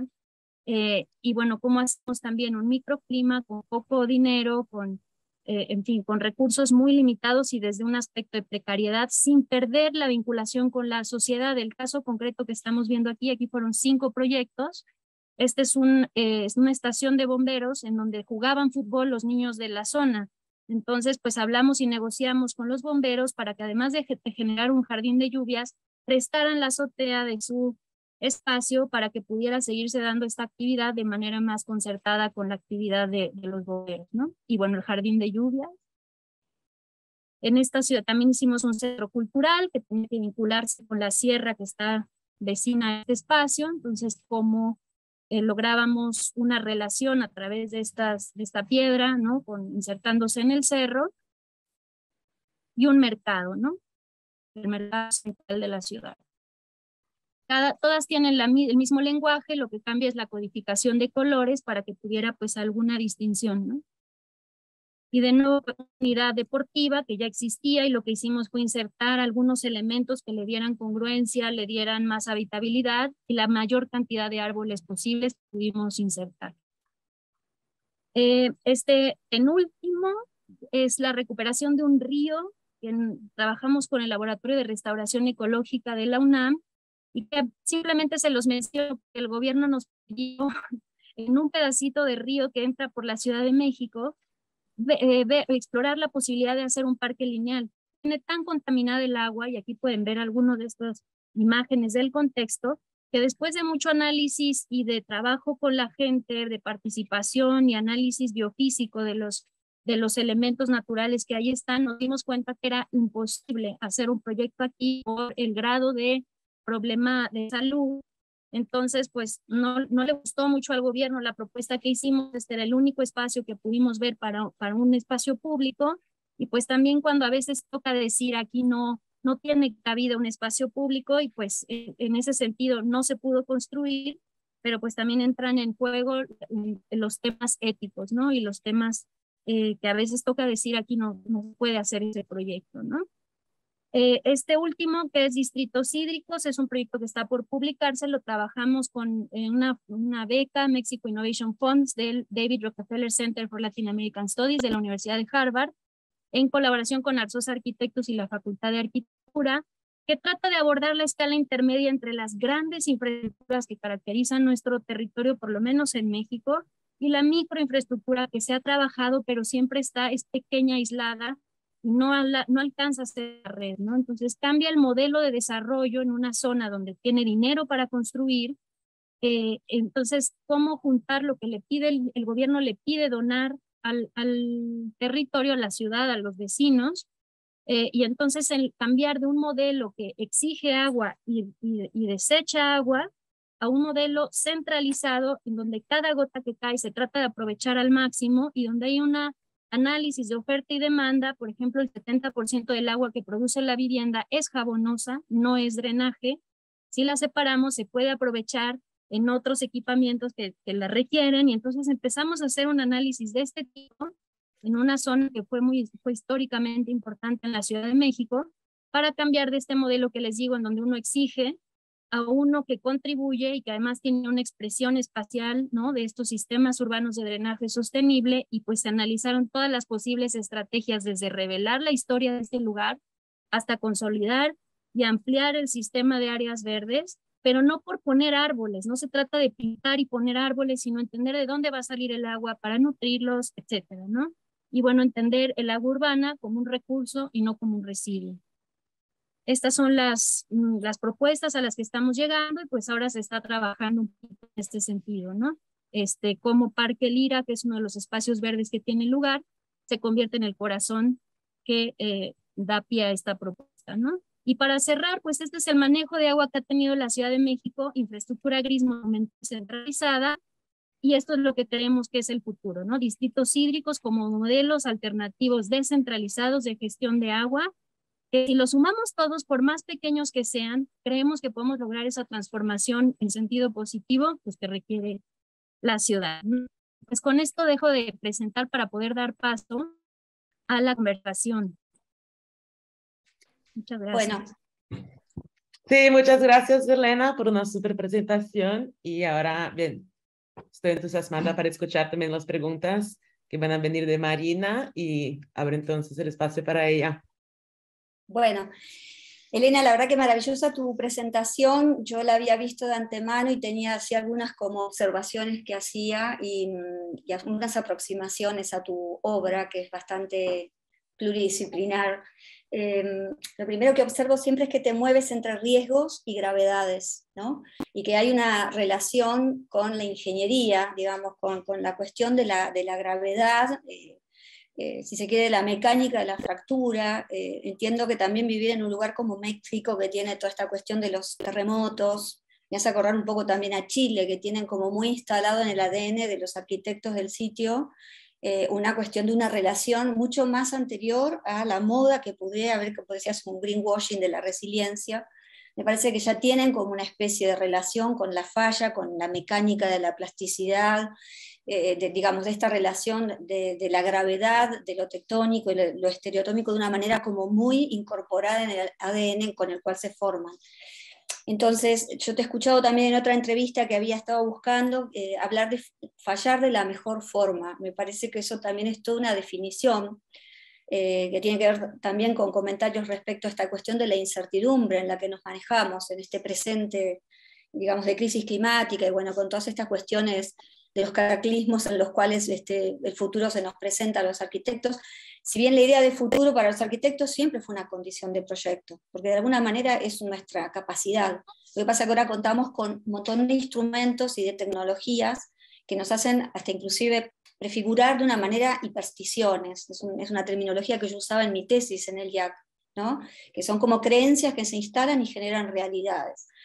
Y bueno, cómo hacemos también un microclima con poco dinero, en fin, con recursos muy limitados y desde un aspecto de precariedad, sin perder la vinculación con la sociedad. El caso concreto que estamos viendo aquí fueron 5 proyectos. Este es una estación de bomberos en donde jugaban fútbol los niños de la zona. Entonces, pues hablamos y negociamos con los bomberos para que además de generar un jardín de lluvias, prestaran la azotea de su espacio para que pudiera seguirse dando esta actividad de manera más concertada con la actividad de los bomberos, ¿no? Y bueno, el jardín de lluvias. En esta ciudad también hicimos un centro cultural que tiene que vincularse con la sierra que está vecina a este espacio. Entonces, cómo lográbamos una relación a través de esta piedra, ¿no? Insertándose en el cerro, y un mercado, ¿no? El mercado central de la ciudad. Todas tienen el mismo lenguaje, lo que cambia es la codificación de colores para que tuviera pues alguna distinción, ¿no? Y de nuevo, unidad deportiva que ya existía, y lo que hicimos fue insertar algunos elementos que le dieran congruencia, le dieran más habitabilidad, y la mayor cantidad de árboles posibles pudimos insertar. Este penúltimo es la recuperación de un río que trabajamos con el Laboratorio de Restauración Ecológica de la UNAM, y que simplemente se los menciono porque el gobierno nos pidió en un pedacito de río que entra por la Ciudad de México, explorar la posibilidad de hacer un parque lineal. Tiene tan contaminada el agua, y aquí pueden ver algunas de estas imágenes del contexto, que después de mucho análisis y de trabajo con la gente, de participación y análisis biofísico de los elementos naturales que ahí están, nos dimos cuenta que era imposible hacer un proyecto aquí por el grado de problema de salud. Entonces, pues no le gustó mucho al gobierno la propuesta que hicimos. Este era el único espacio que pudimos ver para un espacio público, Y pues también cuando a veces toca decir aquí no tiene cabida un espacio público y pues en ese sentido no se pudo construir, pero pues también entran en juego los temas éticos, ¿no? Y los temas que a veces toca decir aquí no puede hacer ese proyecto, ¿no? Este último, que es Distritos Hídricos, es un proyecto que está por publicarse, lo trabajamos con una beca, Mexico Innovation Funds, del David Rockefeller Center for Latin American Studies de la Universidad de Harvard, en colaboración con Arsos Arquitectos y la Facultad de Arquitectura, que trata de abordar la escala intermedia entre las grandes infraestructuras que caracterizan nuestro territorio, por lo menos en México, y la microinfraestructura que se ha trabajado, pero siempre es pequeña, aislada, no alcanza a ser la red, ¿no? Entonces cambia el modelo de desarrollo en una zona donde tiene dinero para construir. Entonces, ¿cómo juntar lo que le pide el gobierno le pide donar al territorio, a la ciudad, a los vecinos? Y entonces el cambiar de un modelo que exige agua y desecha agua a un modelo centralizado en donde cada gota que cae se trata de aprovechar al máximo y donde hay una análisis de oferta y demanda. Por ejemplo, el 70% del agua que produce la vivienda es jabonosa, no es drenaje. Si la separamos, se puede aprovechar en otros equipamientos que la requieren, y entonces empezamos a hacer un análisis de este tipo en una zona que fue históricamente importante en la Ciudad de México, para cambiar de este modelo que les digo, en donde uno exige, a uno que contribuye y que además tiene una expresión espacial, ¿no?, de estos sistemas urbanos de drenaje sostenible. Y pues se analizaron todas las posibles estrategias, desde revelar la historia de este lugar hasta consolidar y ampliar el sistema de áreas verdes, pero no por poner árboles, no se trata de pintar y poner árboles, sino entender de dónde va a salir el agua para nutrirlos, etcétera, ¿no? Y bueno, entender el agua urbana como un recurso y no como un residuo. Estas son las propuestas a las que estamos llegando, y pues ahora se está trabajando un poquito en este sentido, ¿no? Como Parque Lira, que es uno de los espacios verdes que tiene lugar, se convierte en el corazón que da pie a esta propuesta, ¿no? Y para cerrar, pues este es el manejo de agua que ha tenido la Ciudad de México: infraestructura gris centralizada, y esto es lo que creemos que es el futuro, ¿no? Distritos hídricos como modelos alternativos descentralizados de gestión de agua, que si los sumamos todos, por más pequeños que sean, creemos que podemos lograr esa transformación en sentido positivo, pues, que requiere la ciudad. Pues con esto dejo de presentar para poder dar paso a la conversación. Muchas gracias. Bueno. Sí, muchas gracias, Elena, por una súper presentación. Y ahora, bien, estoy entusiasmada para escuchar también las preguntas que van a venir de Marina, y abro entonces el espacio para ella. Bueno, Elena, la verdad que maravillosa tu presentación. Yo la había visto de antemano y tenía así algunas como observaciones que hacía y algunas aproximaciones a tu obra, que es bastante pluridisciplinar. Lo primero que observo siempre es que te mueves entre riesgos y gravedades, ¿no? Y que hay una relación con la ingeniería, digamos, con la cuestión de la gravedad, si se quiere, la mecánica de la fractura. Entiendo que también vivir en un lugar como México, que tiene toda esta cuestión de los terremotos, me hace acordar un poco también a Chile, que tienen como muy instalado en el ADN de los arquitectos del sitio una cuestión de una relación mucho más anterior a la moda que pudiera haber, que podría ser un greenwashing de la resiliencia. Me parece que ya tienen como una especie de relación con la falla, con la mecánica de la plasticidad, digamos, de esta relación de la gravedad, de lo tectónico y lo estereotómico, de una manera como muy incorporada en el ADN con el cual se forman. Entonces, yo te he escuchado también en otra entrevista que había estado buscando hablar de fallar de la mejor forma. Me parece que eso también es toda una definición que tiene que ver también con comentarios respecto a esta cuestión de la incertidumbre en la que nos manejamos en este presente, digamos, de crisis climática, y bueno, con todas estas cuestiones de los cataclismos en los cuales el futuro se nos presenta a los arquitectos. Si bien la idea de futuro para los arquitectos siempre fue una condición de proyecto, porque de alguna manera es nuestra capacidad. Lo que pasa es que ahora contamos con un montón de instrumentos y de tecnologías que nos hacen hasta inclusive prefigurar de una manera hipersticiones. Es una terminología que yo usaba en mi tesis en el IAC, ¿no? Que son como creencias que se instalan y generan realidades.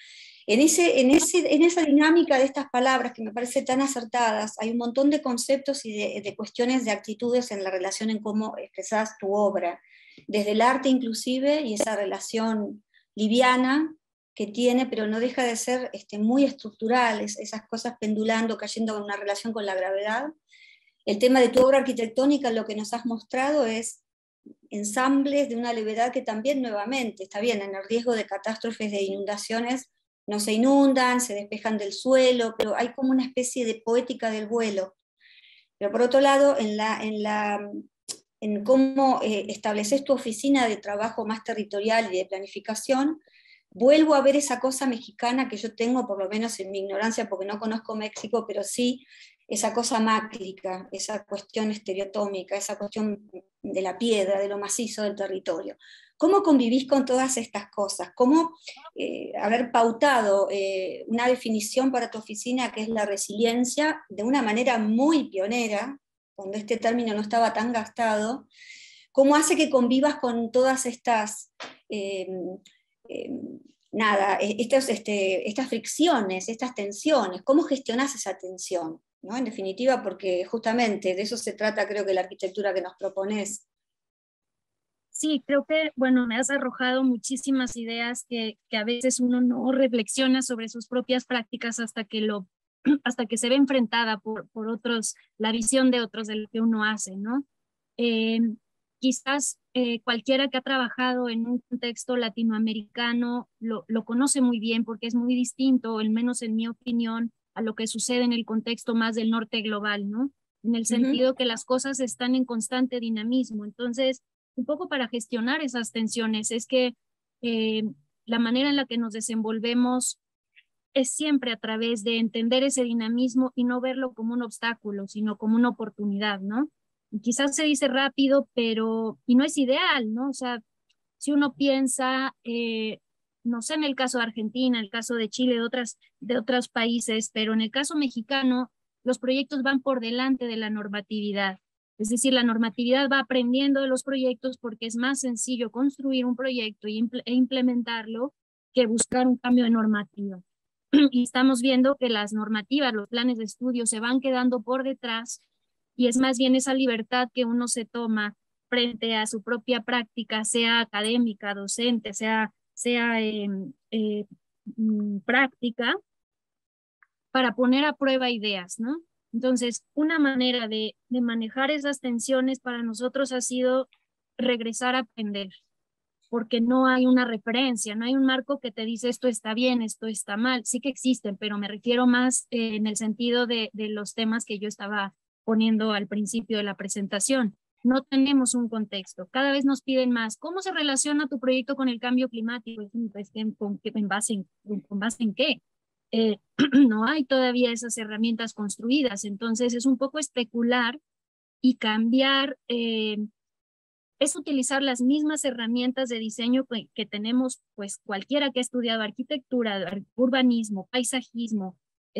En esa dinámica de estas palabras que me parece tan acertadas, hay un montón de conceptos y de cuestiones de actitudes en la relación en cómo expresás tu obra, desde el arte inclusive, y esa relación liviana que tiene, pero no deja de ser muy estructural, esas cosas pendulando, cayendo en una relación con la gravedad. El tema de tu obra arquitectónica, lo que nos has mostrado es ensambles de una levedad que también nuevamente, está bien, en el riesgo de catástrofes, de inundaciones, no se inundan, se despejan del suelo, pero hay como una especie de poética del vuelo. Pero por otro lado, en cómo estableces tu oficina de trabajo más territorial y de planificación, vuelvo a ver esa cosa mexicana que yo tengo, por lo menos en mi ignorancia, porque no conozco México, pero sí esa cosa mácrica, esa cuestión estereotómica, esa cuestión de la piedra, de lo macizo del territorio. ¿Cómo convivís con todas estas cosas? ¿Cómo haber pautado una definición para tu oficina que es la resiliencia de una manera muy pionera, cuando este término no estaba tan gastado? ¿Cómo hace que convivas con todas estas... estas fricciones, estas tensiones? ¿Cómo gestionás esa tensión? ¿No? En definitiva, porque justamente de eso se trata, creo que la arquitectura que nos propones. Sí, creo que, bueno, me has arrojado muchísimas ideas que a veces uno no reflexiona sobre sus propias prácticas hasta que se ve enfrentada por otros, la visión de otros de lo que uno hace, ¿no? Quizás cualquiera que ha trabajado en un contexto latinoamericano lo conoce muy bien porque es muy distinto, al menos en mi opinión, a lo que sucede en el contexto más del norte global, ¿no? En el sentido que las cosas están en constante dinamismo. Entonces, un poco para gestionar esas tensiones es que la manera en la que nos desenvolvemos es siempre a través de entender ese dinamismo y no verlo como un obstáculo, sino como una oportunidad, ¿no? Y quizás se dice rápido, y no es ideal, ¿no? O sea, si uno piensa, no sé, en el caso de Argentina, en el caso de Chile, de otros países, pero en el caso mexicano, los proyectos van por delante de la normatividad. Es decir, la normatividad va aprendiendo de los proyectos porque es más sencillo construir un proyecto e implementarlo que buscar un cambio de normativa. Y estamos viendo que las normativas, los planes de estudio se van quedando por detrás y es más bien esa libertad que uno se toma frente a su propia práctica, sea académica, docente, sea práctica, para poner a prueba ideas, ¿no? Entonces, una manera de manejar esas tensiones para nosotros ha sido regresar a aprender, porque no hay una referencia, no hay un marco que te dice esto está bien, esto está mal. Sí que existen, pero me refiero más en el sentido de los temas que yo estaba poniendo al principio de la presentación. No tenemos un contexto, cada vez nos piden más. ¿Cómo se relaciona tu proyecto con el cambio climático? Pues, ¿con base en qué? No hay todavía esas herramientas construidas, entonces es un poco especular y cambiar, es utilizar las mismas herramientas de diseño que tenemos pues cualquiera que ha estudiado arquitectura, urbanismo, paisajismo,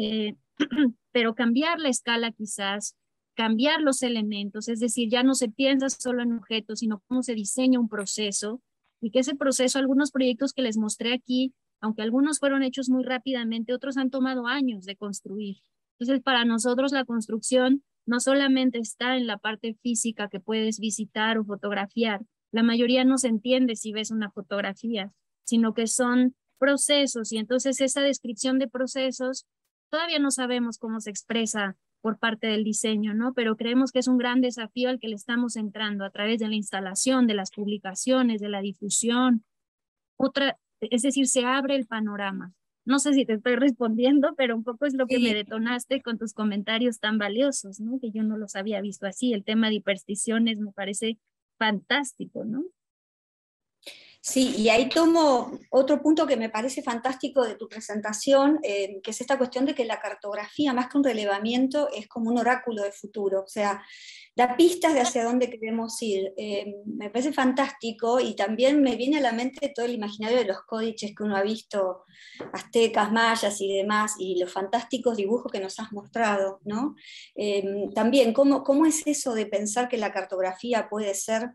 pero cambiar la escala quizás, cambiar los elementos, es decir, ya no se piensa solo en objetos, sino cómo se diseña un proceso, y que ese proceso, algunos proyectos que les mostré aquí, aunque algunos fueron hechos muy rápidamente, otros han tomado años de construir. Entonces, para nosotros la construcción no solamente está en la parte física que puedes visitar o fotografiar, la mayoría no se entiende si ves una fotografía, sino que son procesos, y entonces esa descripción de procesos todavía no sabemos cómo se expresa por parte del diseño, ¿no? Pero creemos que es un gran desafío al que le estamos entrando a través de la instalación, de las publicaciones, de la difusión. Es decir, se abre el panorama. No sé si te estoy respondiendo, pero un poco es lo que me detonaste con tus comentarios tan valiosos, ¿no? Que yo no los había visto así. El tema de hipersticiones me parece fantástico, ¿no? Sí, y ahí tomo otro punto que me parece fantástico de tu presentación, que es esta cuestión de que la cartografía, más que un relevamiento, es como un oráculo de futuro, o sea, da pistas de hacia dónde queremos ir. Me parece fantástico, y también me viene a la mente todo el imaginario de los códices que uno ha visto, aztecas, mayas y demás, y los fantásticos dibujos que nos has mostrado, ¿no? También, ¿cómo es eso de pensar que la cartografía puede ser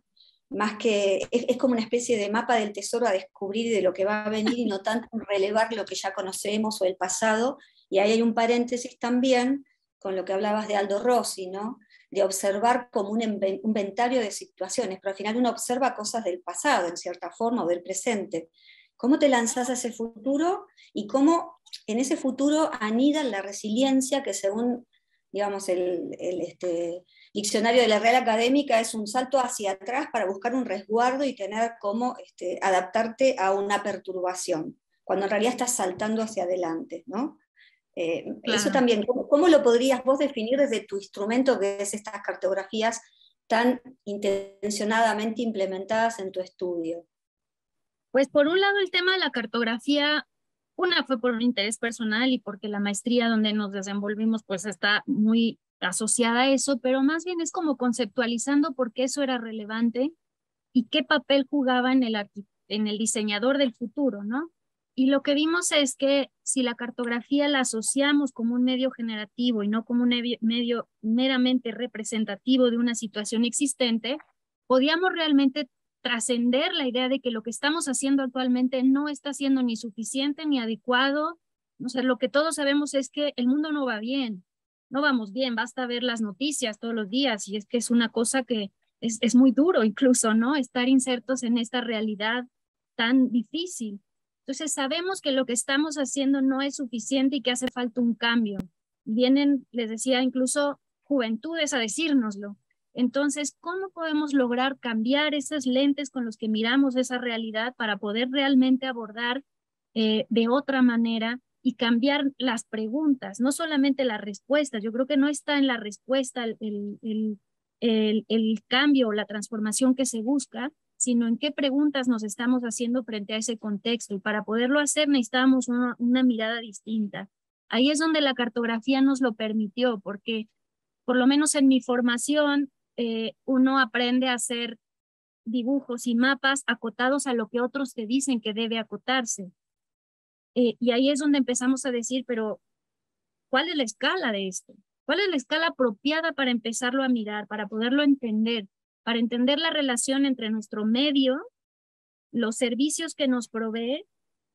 más que, es como una especie de mapa del tesoro a descubrir y de lo que va a venir, y no tanto relevar lo que ya conocemos o el pasado. Y ahí hay un paréntesis también con lo que hablabas de Aldo Rossi, ¿no? De observar como un inventario de situaciones, pero al final uno observa cosas del pasado, en cierta forma, o del presente. ¿Cómo te lanzás a ese futuro y cómo en ese futuro anida la resiliencia que, según, digamos, el diccionario de la Real Académica, es un salto hacia atrás para buscar un resguardo y tener cómo adaptarte a una perturbación, cuando en realidad estás saltando hacia adelante, ¿no? Claro. Eso también, ¿cómo lo podrías vos definir desde tu instrumento, que es estas cartografías tan intencionadamente implementadas en tu estudio? Pues por un lado el tema de la cartografía, una fue por un interés personal y porque la maestría donde nos desenvolvimos pues está muy asociada a eso, pero más bien es como conceptualizando por qué eso era relevante y qué papel jugaba en el diseñador del futuro, ¿no? Y lo que vimos es que si la cartografía la asociamos como un medio generativo y no como un medio meramente representativo de una situación existente, podíamos realmente trascender la idea de que lo que estamos haciendo actualmente no está siendo ni suficiente ni adecuado. O sea, lo que todos sabemos es que el mundo no va bien, no vamos bien, basta ver las noticias todos los días y es que es una cosa que es muy duro incluso, ¿no? Estar insertos en esta realidad tan difícil. Entonces sabemos que lo que estamos haciendo no es suficiente y que hace falta un cambio. Vienen, les decía, incluso juventudes a decírnoslo. Entonces, ¿cómo podemos lograr cambiar esas lentes con los que miramos esa realidad para poder realmente abordar de otra manera y cambiar las preguntas, no solamente las respuestas? Yo creo que no está en la respuesta el cambio o la transformación que se busca, sino en qué preguntas nos estamos haciendo frente a ese contexto. Y para poderlo hacer necesitamos una mirada distinta. Ahí es donde la cartografía nos lo permitió, porque por lo menos en mi formación, uno aprende a hacer dibujos y mapas acotados a lo que otros te dicen que debe acotarse. Y ahí es donde empezamos a decir, pero ¿cuál es la escala de esto? ¿Cuál es la escala apropiada para empezarlo a mirar, para poderlo entender, para entender la relación entre nuestro medio, los servicios que nos provee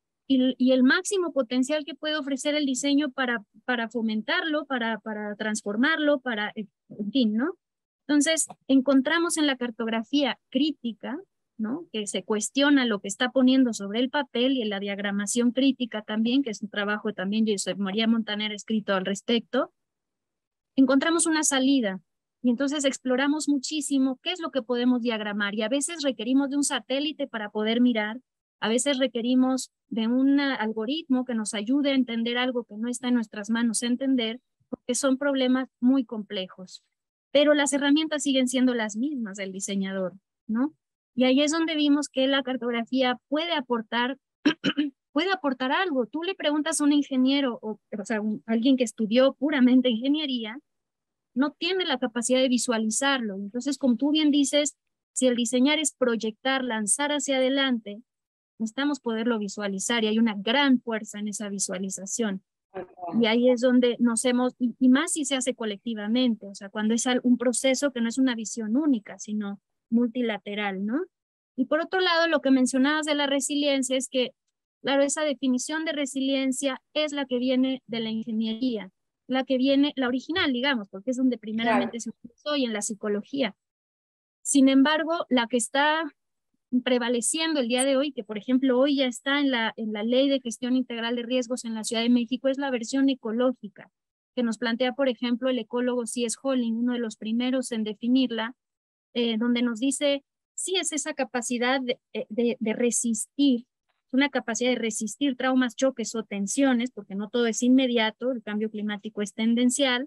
y el máximo potencial que puede ofrecer el diseño para fomentarlo, para transformarlo, en fin, ¿no? Entonces, encontramos en la cartografía crítica, ¿no? Que se cuestiona lo que está poniendo sobre el papel, y en la diagramación crítica también, que es un trabajo también de Josep María Montaner escrito al respecto, encontramos una salida. Y entonces exploramos muchísimo qué es lo que podemos diagramar, y a veces requerimos de un satélite para poder mirar, a veces requerimos de un algoritmo que nos ayude a entender algo que no está en nuestras manos entender, porque son problemas muy complejos. Pero las herramientas siguen siendo las mismas del diseñador, ¿no? Y ahí es donde vimos que la cartografía puede aportar, puede aportar algo. Tú le preguntas a un ingeniero, o sea, alguien que estudió puramente ingeniería, no tiene la capacidad de visualizarlo. Entonces, como tú bien dices, si el diseñar es proyectar, lanzar hacia adelante, necesitamos poderlo visualizar, y hay una gran fuerza en esa visualización. Y ahí es donde y más si se hace colectivamente, o sea, cuando es un proceso que no es una visión única, sino multilateral, ¿no? Y por otro lado, lo que mencionabas de la resiliencia es que, claro, esa definición de resiliencia es la que viene de la ingeniería, la que viene, la original, digamos, porque es donde primeramente se utilizó, y en la psicología. Sin embargo, la que está prevaleciendo el día de hoy, que por ejemplo hoy ya está en la Ley de Gestión Integral de Riesgos en la Ciudad de México, es la versión ecológica, que nos plantea, por ejemplo, el ecólogo C.S. Holling, uno de los primeros en definirla, donde nos dice, sí, es esa capacidad de resistir, una capacidad de resistir traumas, choques o tensiones, porque no todo es inmediato, el cambio climático es tendencial,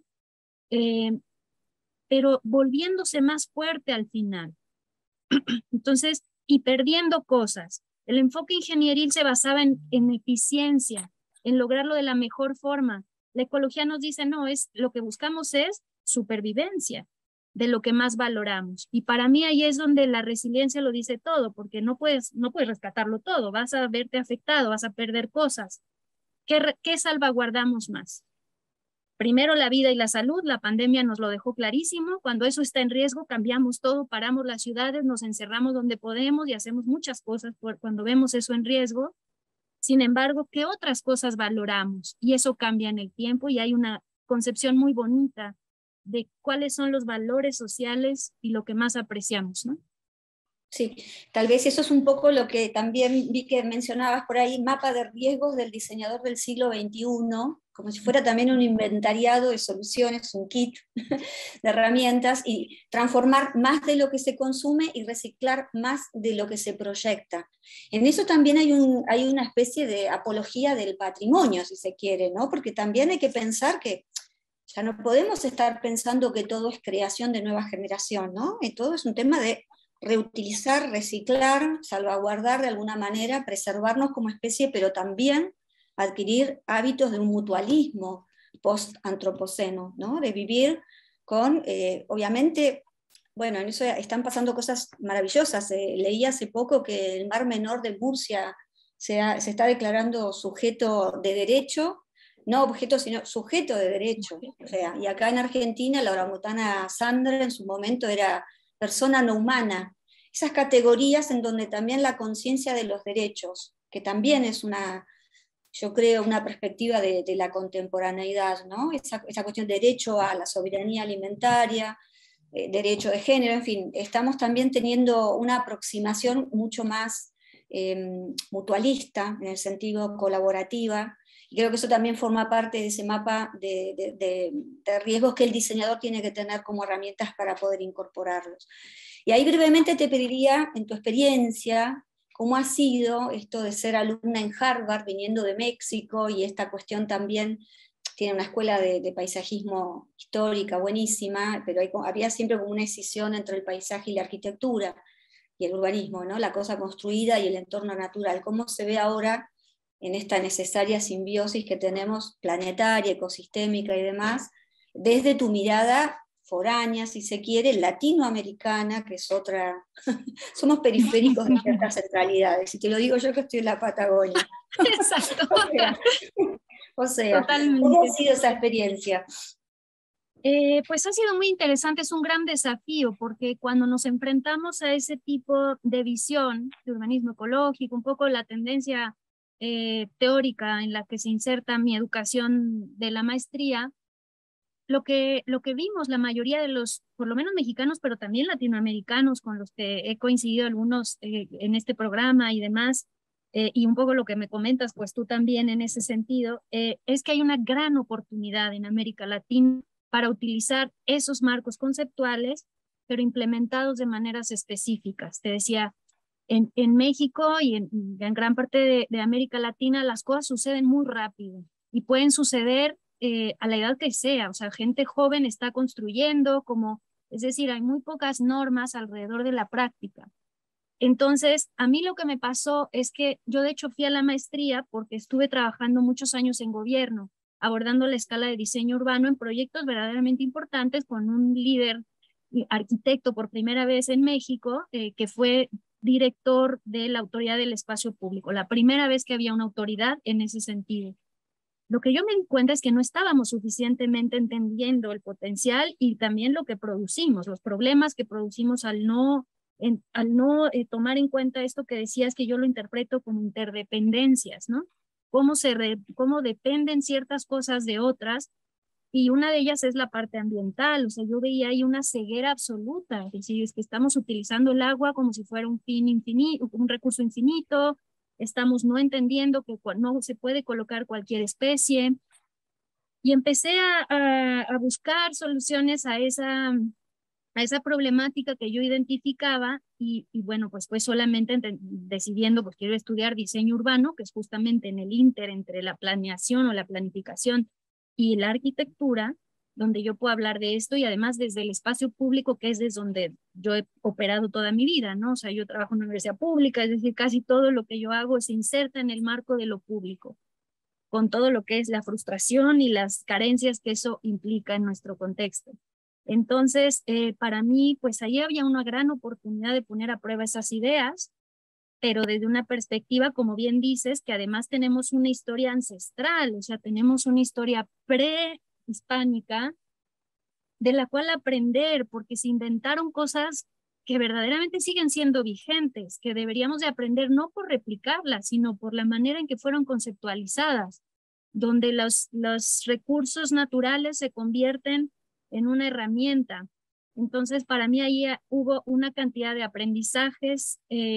pero volviéndose más fuerte al final. Entonces, y perdiendo cosas. El enfoque ingenieril se basaba en eficiencia, en lograrlo de la mejor forma. La ecología nos dice, no, lo que buscamos es supervivencia de lo que más valoramos. Y para mí ahí es donde la resiliencia lo dice todo, porque no puedes rescatarlo todo, vas a verte afectado, vas a perder cosas. ¿Qué salvaguardamos más? primero la vida y la salud, la pandemia nos lo dejó clarísimo. Cuando eso está en riesgo, cambiamos todo, paramos las ciudades, nos encerramos donde podemos y hacemos muchas cosas cuando vemos eso en riesgo. Sin embargo, ¿qué otras cosas valoramos? Y eso cambia en el tiempo y hay una concepción muy bonita de cuáles son los valores sociales y lo que más apreciamos, ¿no? Sí, tal vez eso es un poco lo que también vi que mencionabas por ahí, mapa de riesgos del diseñador del siglo XXI, como si fuera también un inventariado de soluciones, un kit de herramientas, y transformar más de lo que se consume y reciclar más de lo que se proyecta. En eso también hay una especie de apología del patrimonio, si se quiere, ¿no? Porque también hay que pensar que ya no podemos estar pensando que todo es creación de nueva generación, ¿no? Y todo es un tema de reutilizar, reciclar, salvaguardar de alguna manera, preservarnos como especie, pero también adquirir hábitos de un mutualismo post-antropoceno, ¿no? De vivir con, obviamente, bueno, en eso están pasando cosas maravillosas. Leí hace poco que el Mar Menor de Murcia se está declarando sujeto de derecho, no objeto, sino sujeto de derecho. O sea, y acá en Argentina la orangutana Sandra en su momento era persona no humana, esas categorías en donde también la conciencia de los derechos, que también es yo creo, una perspectiva de la contemporaneidad, ¿no? Esa cuestión de derecho a la soberanía alimentaria, derecho de género, en fin, estamos también teniendo una aproximación mucho más mutualista, en el sentido colaborativa, y creo que eso también forma parte de ese mapa de riesgos que el diseñador tiene que tener como herramientas para poder incorporarlos. Y ahí brevemente te pediría, en tu experiencia, cómo ha sido esto de ser alumna en Harvard, viniendo de México, y esta cuestión también, tiene una escuela de paisajismo histórica buenísima, pero había siempre como una escisión entre el paisaje y la arquitectura, y el urbanismo, ¿no? La cosa construida y el entorno natural. ¿Cómo se ve ahora en esta necesaria simbiosis que tenemos planetaria, ecosistémica y demás, desde tu mirada foránea, si se quiere, latinoamericana, que es otra, somos periféricos de ciertas centralidades, y te lo digo yo que estoy en la Patagonia. Exacto. O sea, Totalmente. ¿Cómo ha sido esa experiencia? Pues ha sido muy interesante, es un gran desafío, porque cuando nos enfrentamos a ese tipo de visión de urbanismo ecológico, un poco la tendencia teórica en la que se inserta mi educación de la maestría, lo que vimos la mayoría de los, por lo menos mexicanos, pero también latinoamericanos con los que he coincidido algunos en este programa y demás, y un poco lo que me comentas, pues tú también en ese sentido, es que hay una gran oportunidad en América Latina para utilizar esos marcos conceptuales, pero implementados de maneras específicas. Te decía, en México y en gran parte de América Latina las cosas suceden muy rápido y pueden suceder a la edad que sea, o sea, gente joven está construyendo, es decir, hay muy pocas normas alrededor de la práctica. Entonces, a mí lo que me pasó es que yo de hecho fui a la maestría porque estuve trabajando muchos años en gobierno, abordando la escala de diseño urbano en proyectos verdaderamente importantes con un líder arquitecto por primera vez en México, que fue director de la Autoridad del Espacio Público, la primera vez que había una autoridad en ese sentido. Lo que yo me di cuenta es que no estábamos suficientemente entendiendo el potencial y también lo que producimos, los problemas que producimos al no tomar en cuenta esto que decías, que yo lo interpreto como interdependencias, ¿no? Cómo dependen ciertas cosas de otras, y una de ellas es la parte ambiental. O sea, yo veía ahí una ceguera absoluta, es decir, es que estamos utilizando el agua como si fuera un fin infinito, un recurso infinito, estamos no entendiendo que no se puede colocar cualquier especie, y empecé a buscar soluciones a esa problemática que yo identificaba, y bueno, pues fue solamente decidiendo, pues quiero estudiar diseño urbano, que es justamente en el entre la planeación o la planificación y la arquitectura, donde yo puedo hablar de esto, y además desde el espacio público, que es desde donde yo he operado toda mi vida, ¿no? O sea, yo trabajo en una universidad pública, es decir, casi todo lo que yo hago se inserta en el marco de lo público, con todo lo que es la frustración y las carencias que eso implica en nuestro contexto. Entonces, para mí, pues ahí había una gran oportunidad de poner a prueba esas ideas, pero desde una perspectiva, como bien dices, que además tenemos una historia ancestral, o sea, tenemos una historia hispánica, de la cual aprender, porque se inventaron cosas que verdaderamente siguen siendo vigentes, que deberíamos de aprender no por replicarlas, sino por la manera en que fueron conceptualizadas, donde los recursos naturales se convierten en una herramienta. Entonces, para mí ahí hubo una cantidad de aprendizajes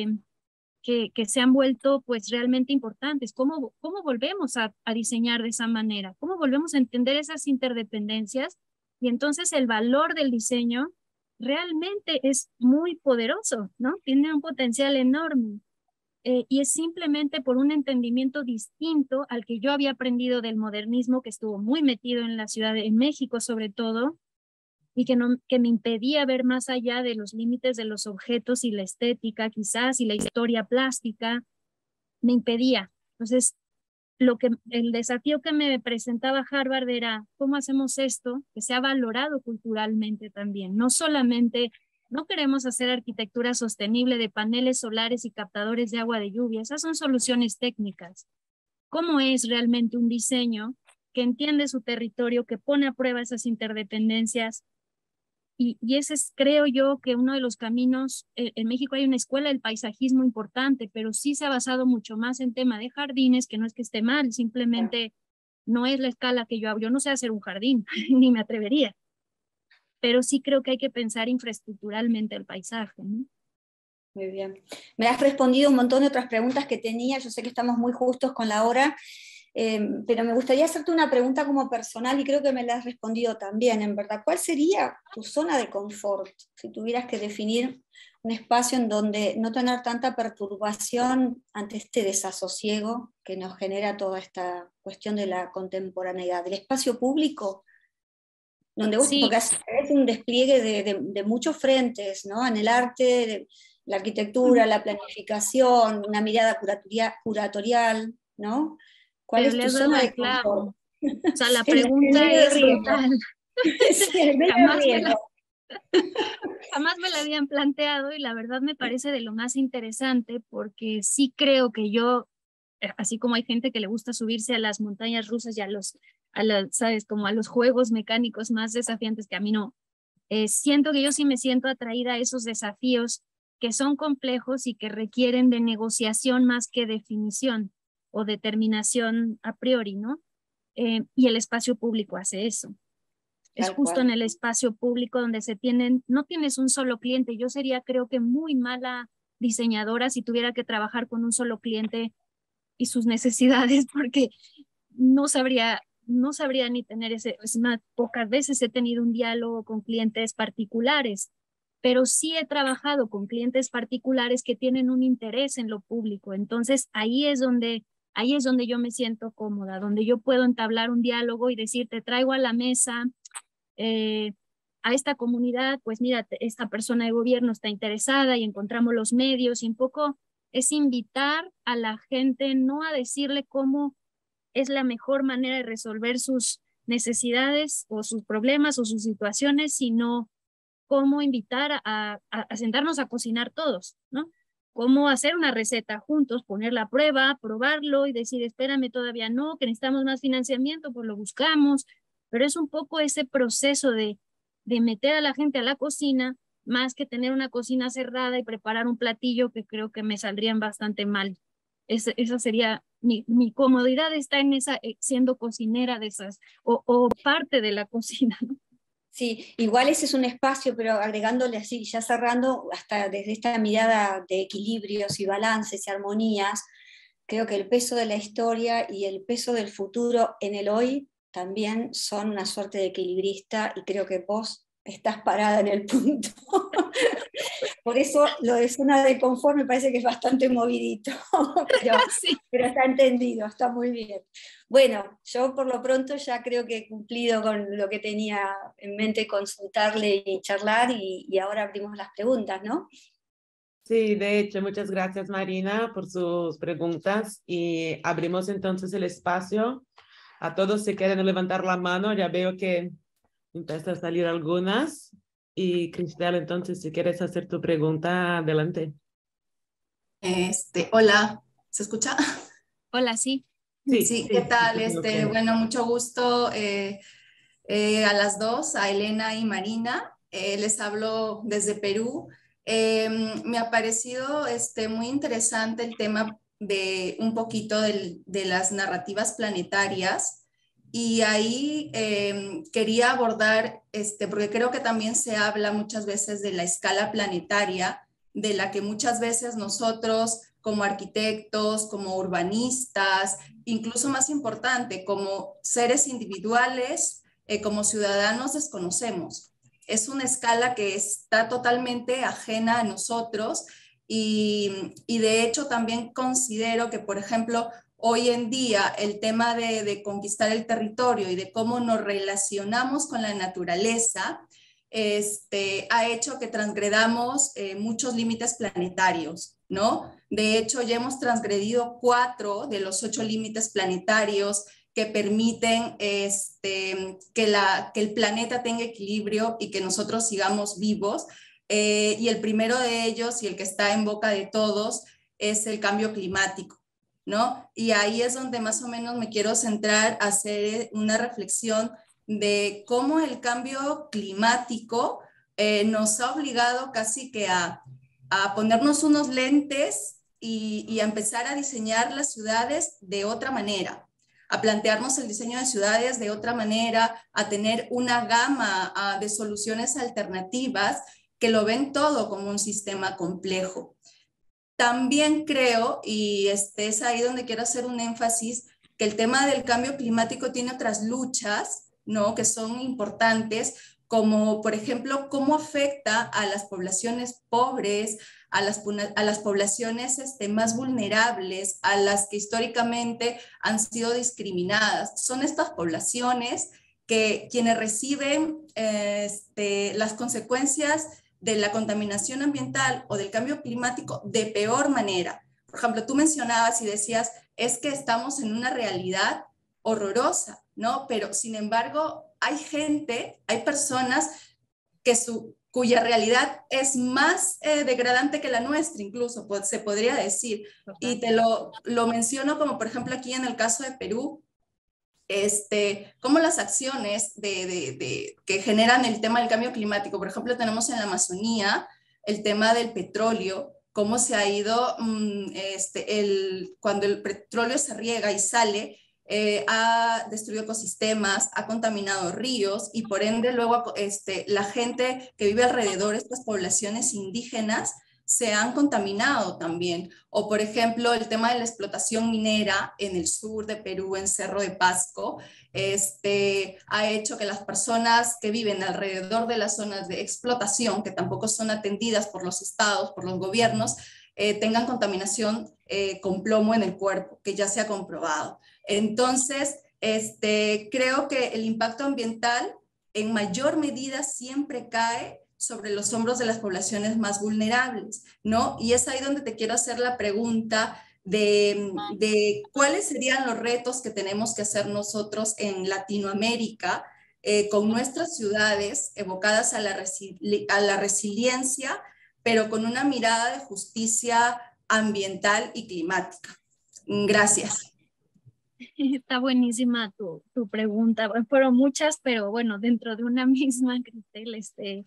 que se han vuelto pues realmente importantes. ¿Cómo volvemos a diseñar de esa manera? ¿Cómo volvemos a entender esas interdependencias? Y entonces el valor del diseño realmente es muy poderoso, ¿no? Tiene un potencial enorme. Y es simplemente por un entendimiento distinto al que yo había aprendido del modernismo, que estuvo muy metido en la Ciudad de México sobre todo, y que me impedía ver más allá de los límites de los objetos y la estética quizás, y la historia plástica, me impedía. Entonces, el desafío que me presentaba Harvard era cómo hacemos esto que sea valorado culturalmente también. No solamente, no queremos hacer arquitectura sostenible de paneles solares y captadores de agua de lluvia, esas son soluciones técnicas. ¿Cómo es realmente un diseño que entiende su territorio, que pone a prueba esas interdependencias? Y ese es, creo yo, que uno de los caminos. En México hay una escuela del paisajismo importante, pero sí se ha basado mucho más en tema de jardines, que no es que esté mal, simplemente no es la escala que yo hago. Yo no sé hacer un jardín, ni me atrevería, pero sí creo que hay que pensar infraestructuralmente el paisaje, ¿no? Muy bien. Me has respondido un montón de otras preguntas que tenía. Yo sé que estamos muy justos con la hora. Pero me gustaría hacerte una pregunta como personal y creo que me la has respondido también, en verdad. ¿Cuál sería tu zona de confort si tuvieras que definir un espacio en donde no tener tanta perturbación ante este desasosiego que nos genera toda esta cuestión de la contemporaneidad? ¿El espacio público? Donde vos, Sí. porque es un despliegue de muchos frentes, ¿no? En el arte, la arquitectura, la planificación, una mirada curatorial, ¿no? ¿Cuál Pero es le tu has dado zona al de clavo. confort? O sea, la El pregunta medio de es riesgo. brutal. Sí, el medio de Jamás riesgo. jamás me la habían planteado y la verdad me parece de lo más interesante porque sí creo que yo, así como hay gente que le gusta subirse a las montañas rusas y ¿sabes? Como a los juegos mecánicos más desafiantes, que a mí no, siento que yo sí me siento atraída a esos desafíos que son complejos y que requieren de negociación más que definición o determinación a priori, ¿no? Y el espacio público hace eso. Es Tal justo en cual. el espacio público donde no tienes un solo cliente. Yo sería, creo que, muy mala diseñadora si tuviera que trabajar con un solo cliente y sus necesidades, porque no sabría ni tener es más, pocas veces he tenido un diálogo con clientes particulares, pero sí he trabajado con clientes particulares que tienen un interés en lo público. Entonces, ahí es donde yo me siento cómoda, donde yo puedo entablar un diálogo y decir, te traigo a la mesa a esta comunidad, pues mira, esta persona de gobierno está interesada y encontramos los medios, y un poco es invitar a la gente no a decirle cómo es la mejor manera de resolver sus necesidades o sus problemas o sus situaciones, sino cómo invitar a sentarnos a cocinar todos, ¿no? Cómo hacer una receta juntos, ponerla a prueba, probarlo y decir, espérame, todavía no, que necesitamos más financiamiento, pues lo buscamos, pero es un poco ese proceso de meter a la gente a la cocina, más que tener una cocina cerrada y preparar un platillo que creo que me saldrían bastante mal. Esa sería mi comodidad, está en esa, siendo cocinera de esas, o parte de la cocina, ¿no? Sí, igual ese es un espacio, pero agregándole así, ya cerrando, hasta desde esta mirada de equilibrios y balances y armonías, creo que el peso de la historia y el peso del futuro en el hoy también son una suerte de equilibrista y creo que vos estás parada en el punto. Por eso lo de zona de confort me parece que es bastante movidito, Sí. pero está entendido, está muy bien. Bueno, yo por lo pronto ya creo que he cumplido con lo que tenía en mente consultarle y charlar y ahora abrimos las preguntas, ¿no? Sí, de hecho, muchas gracias Marina por sus preguntas y abrimos entonces el espacio a todos si quieren levantar la mano. Ya veo que empiezan a salir algunas. Y Cristel, entonces, si quieres hacer tu pregunta, adelante. Hola, ¿se escucha? Hola, sí. Sí, ¿qué tal? Ok. Bueno, mucho gusto. A las dos, a Elena y Marina. Les hablo desde Perú. Me ha parecido muy interesante el tema de un poquito de las narrativas planetarias. Y ahí quería abordar, porque creo que también se habla muchas veces de la escala planetaria, de la que muchas veces nosotros como arquitectos, como urbanistas, incluso más importante, como seres individuales, como ciudadanos desconocemos. Es una escala que está totalmente ajena a nosotros y de hecho también considero que, por ejemplo, hoy en día el tema de conquistar el territorio y de cómo nos relacionamos con la naturaleza ha hecho que transgredamos muchos límites planetarios, ¿no? De hecho, ya hemos transgredido 4 de los 8 límites planetarios que permiten que el planeta tenga equilibrio y que nosotros sigamos vivos. Y el primero de ellos, y el que está en boca de todos, es el cambio climático, ¿no? Y ahí es donde más o menos me quiero centrar a hacer una reflexión de cómo el cambio climático nos ha obligado casi que a ponernos unos lentes y a empezar a diseñar las ciudades de otra manera, a plantearnos el diseño de ciudades de otra manera, a tener una gama de soluciones alternativas que lo ven todo como un sistema complejo. También creo, y es ahí donde quiero hacer un énfasis, que el tema del cambio climático tiene otras luchas, ¿no?, que son importantes, como por ejemplo cómo afecta a las poblaciones pobres, a las poblaciones más vulnerables, a las que históricamente han sido discriminadas. Son estas poblaciones que quienes reciben las consecuencias de la contaminación ambiental o del cambio climático de peor manera. Por ejemplo, tú mencionabas y decías, es que estamos en una realidad horrorosa, ¿no? Pero sin embargo, hay gente, hay personas cuya realidad es más degradante que la nuestra, incluso se podría decir. Y te lo menciono como, por ejemplo, aquí en el caso de Perú, cómo las acciones que generan el tema del cambio climático, por ejemplo, tenemos en la Amazonía el tema del petróleo, cómo se ha ido, cuando el petróleo se riega y sale, ha destruido ecosistemas, ha contaminado ríos y por ende luego la gente que vive alrededor, estas poblaciones indígenas, se han contaminado también. O por ejemplo, el tema de la explotación minera en el sur de Perú, en Cerro de Pasco, ha hecho que las personas que viven alrededor de las zonas de explotación, que tampoco son atendidas por los estados, por los gobiernos, tengan contaminación con plomo en el cuerpo, que ya se ha comprobado. Entonces, creo que el impacto ambiental en mayor medida siempre cae sobre los hombros de las poblaciones más vulnerables, ¿no? Y es ahí donde te quiero hacer la pregunta de cuáles serían los retos que tenemos que hacer nosotros en Latinoamérica con nuestras ciudades evocadas a la resiliencia, pero con una mirada de justicia ambiental y climática. Gracias. Está buenísima tu pregunta. Bueno, fueron muchas, pero bueno, dentro de una misma, Cristel,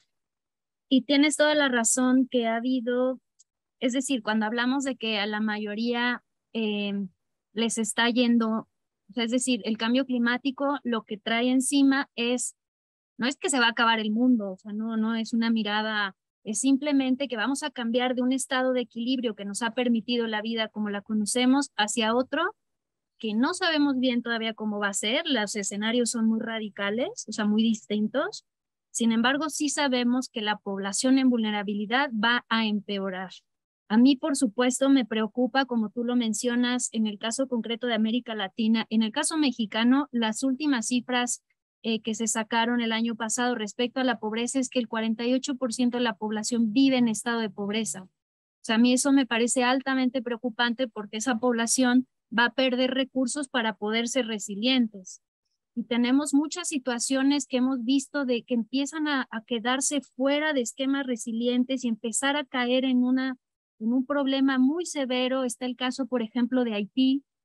y tienes toda la razón que ha habido, es decir, cuando hablamos de que a la mayoría les está yendo, o sea, es decir, el cambio climático lo que trae encima no es que se va a acabar el mundo, o sea, no es una mirada, es simplemente que vamos a cambiar de un estado de equilibrio que nos ha permitido la vida como la conocemos hacia otro que no sabemos bien todavía cómo va a ser, los escenarios son muy radicales, o sea, muy distintos. Sin embargo, sí sabemos que la población en vulnerabilidad va a empeorar. A mí, por supuesto, me preocupa, como tú lo mencionas, en el caso concreto de América Latina. En el caso mexicano, las últimas cifras que se sacaron el año pasado respecto a la pobreza es que el 48% de la población vive en estado de pobreza. O sea, a mí eso me parece altamente preocupante porque esa población va a perder recursos para poder ser resilientes. Y tenemos muchas situaciones que hemos visto de que empiezan a quedarse fuera de esquemas resilientes y empezar a caer en un problema muy severo. Está el caso, por ejemplo, de Haití,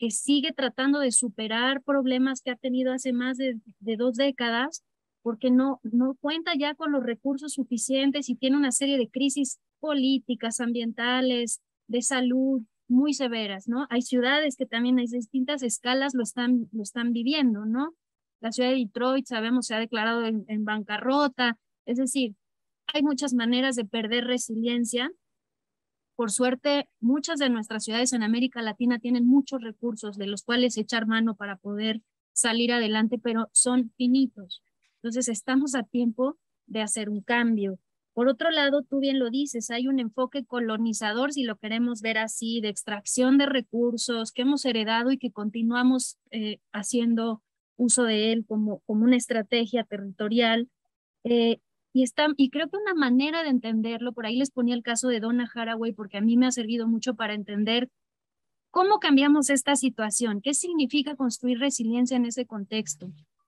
que sigue tratando de superar problemas que ha tenido hace más de 2 décadas, porque no cuenta ya con los recursos suficientes y tiene una serie de crisis políticas, ambientales, de salud muy severas, ¿no? Hay ciudades que también a distintas escalas lo están viviendo, ¿no? La ciudad de Detroit, sabemos, se ha declarado en bancarrota, es decir, hay muchas maneras de perder resiliencia. Por suerte, muchas de nuestras ciudades en América Latina tienen muchos recursos de los cuales echar mano para poder salir adelante, pero son finitos. Entonces, estamos a tiempo de hacer un cambio. Por otro lado, tú bien lo dices, hay un enfoque colonizador, si lo queremos ver así, de extracción de recursos que hemos heredado y que continuamos haciendo uso de él como una estrategia territorial. Y creo que una manera de entenderlo, por ahí les ponía el caso de Donna Haraway, porque a mí me ha servido mucho para entender cómo cambiamos esta situación, qué significa construir resiliencia en ese contexto.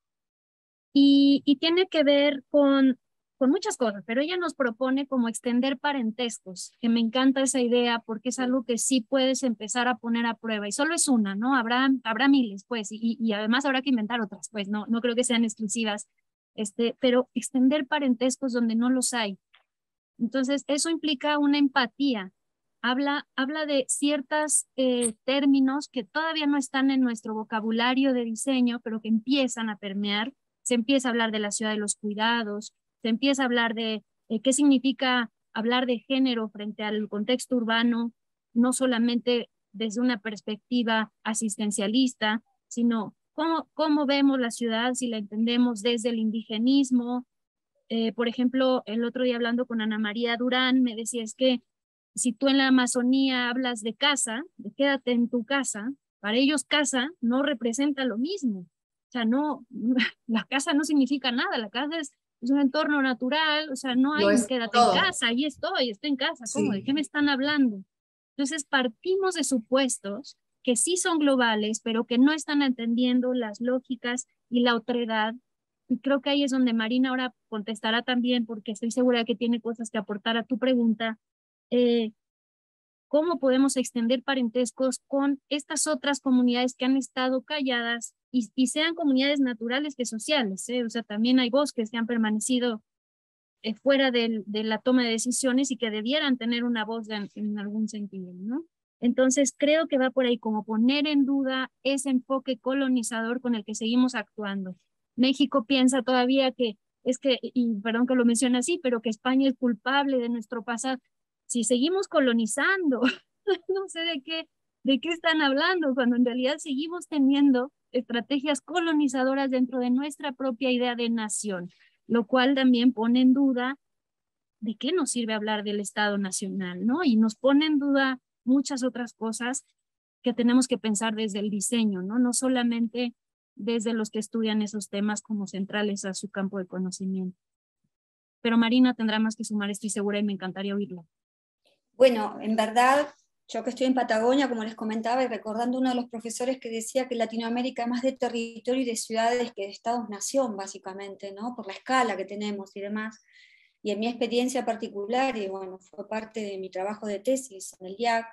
Y tiene que ver con muchas cosas, pero ella nos propone como extender parentescos, que me encanta esa idea porque es algo que sí puedes empezar a poner a prueba, y solo es una, ¿no? Habrá miles, pues, y además habrá que inventar otras, pues, no creo que sean exclusivas. Pero extender parentescos donde no los hay. Entonces, eso implica una empatía. Habla de ciertos términos que todavía no están en nuestro vocabulario de diseño, pero que empiezan a permear. Se empieza a hablar de la ciudad de los cuidados, se empieza a hablar de qué significa hablar de género frente al contexto urbano, no solamente desde una perspectiva asistencialista, sino ¿Cómo vemos la ciudad si la entendemos desde el indigenismo? Por ejemplo, el otro día hablando con Ana María Durán, me decía, es que si tú en la Amazonía hablas de casa, de quédate en tu casa, para ellos casa no representa lo mismo. O sea, la casa no significa nada, la casa es un entorno natural, o sea, no hay un quédate en casa, ahí estoy en casa, ¿cómo? Sí. ¿De qué me están hablando? Entonces partimos de supuestos que sí son globales, pero que no están entendiendo las lógicas y la otredad. Y creo que ahí es donde Marina ahora contestará también, porque estoy segura de que tiene cosas que aportar a tu pregunta. ¿Cómo podemos extender parentescos con estas otras comunidades que han estado calladas y sean comunidades naturales que sociales? O sea, también hay bosques que han permanecido fuera de la toma de decisiones y que debieran tener una voz en algún sentido, ¿no? Entonces, creo que va por ahí como poner en duda ese enfoque colonizador con el que seguimos actuando. México piensa todavía y perdón que lo mencione así, pero que España es culpable de nuestro pasado. Si seguimos colonizando, no sé de qué están hablando, cuando en realidad seguimos teniendo estrategias colonizadoras dentro de nuestra propia idea de nación, lo cual también pone en duda de qué nos sirve hablar del Estado Nacional, ¿no? Y nos pone en duda muchas otras cosas que tenemos que pensar desde el diseño, ¿no? No solamente desde los que estudian esos temas como centrales a su campo de conocimiento. Pero Marina tendrá más que sumar, estoy segura, y me encantaría oírla. Bueno, en verdad, yo que estoy en Patagonia, como les comentaba, y recordando uno de los profesores que decía que Latinoamérica es más de territorio y de ciudades que de estados-nación, básicamente, ¿no? Por la escala que tenemos y demás. Y en mi experiencia particular, y bueno, fue parte de mi trabajo de tesis en el IAC,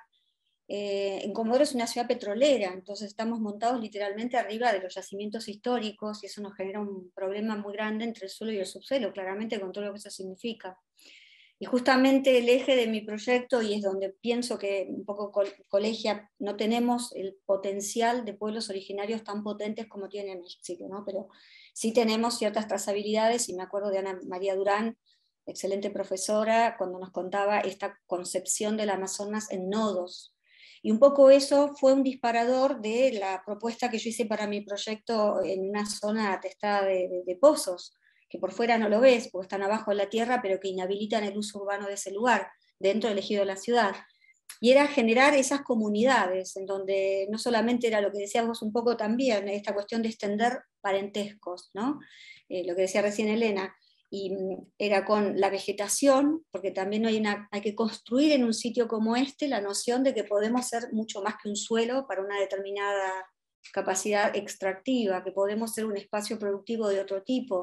en Comodoro es una ciudad petrolera, entonces estamos montados literalmente arriba de los yacimientos históricos, y eso nos genera un problema muy grande entre el suelo y el subsuelo, claramente con todo lo que eso significa. Y justamente el eje de mi proyecto, y es donde pienso que un poco colegia, no tenemos el potencial de pueblos originarios tan potentes como tiene México, ¿no? Pero sí tenemos ciertas trazabilidades, y me acuerdo de Ana María Durán, excelente profesora, cuando nos contaba esta concepción del Amazonas en nodos. Y un poco eso fue un disparador de la propuesta que yo hice para mi proyecto en una zona atestada de pozos, que por fuera no lo ves, porque están abajo de la tierra, pero que inhabilitan el uso urbano de ese lugar, dentro del ejido de la ciudad. Y era generar esas comunidades, en donde no solamente era lo que decías vos un poco también, esta cuestión de extender parentescos, ¿no? Lo que decía recién Elena, y era con la vegetación, porque también hay que construir en un sitio como este la noción de que podemos ser mucho más que un suelo para una determinada capacidad extractiva, que podemos ser un espacio productivo de otro tipo,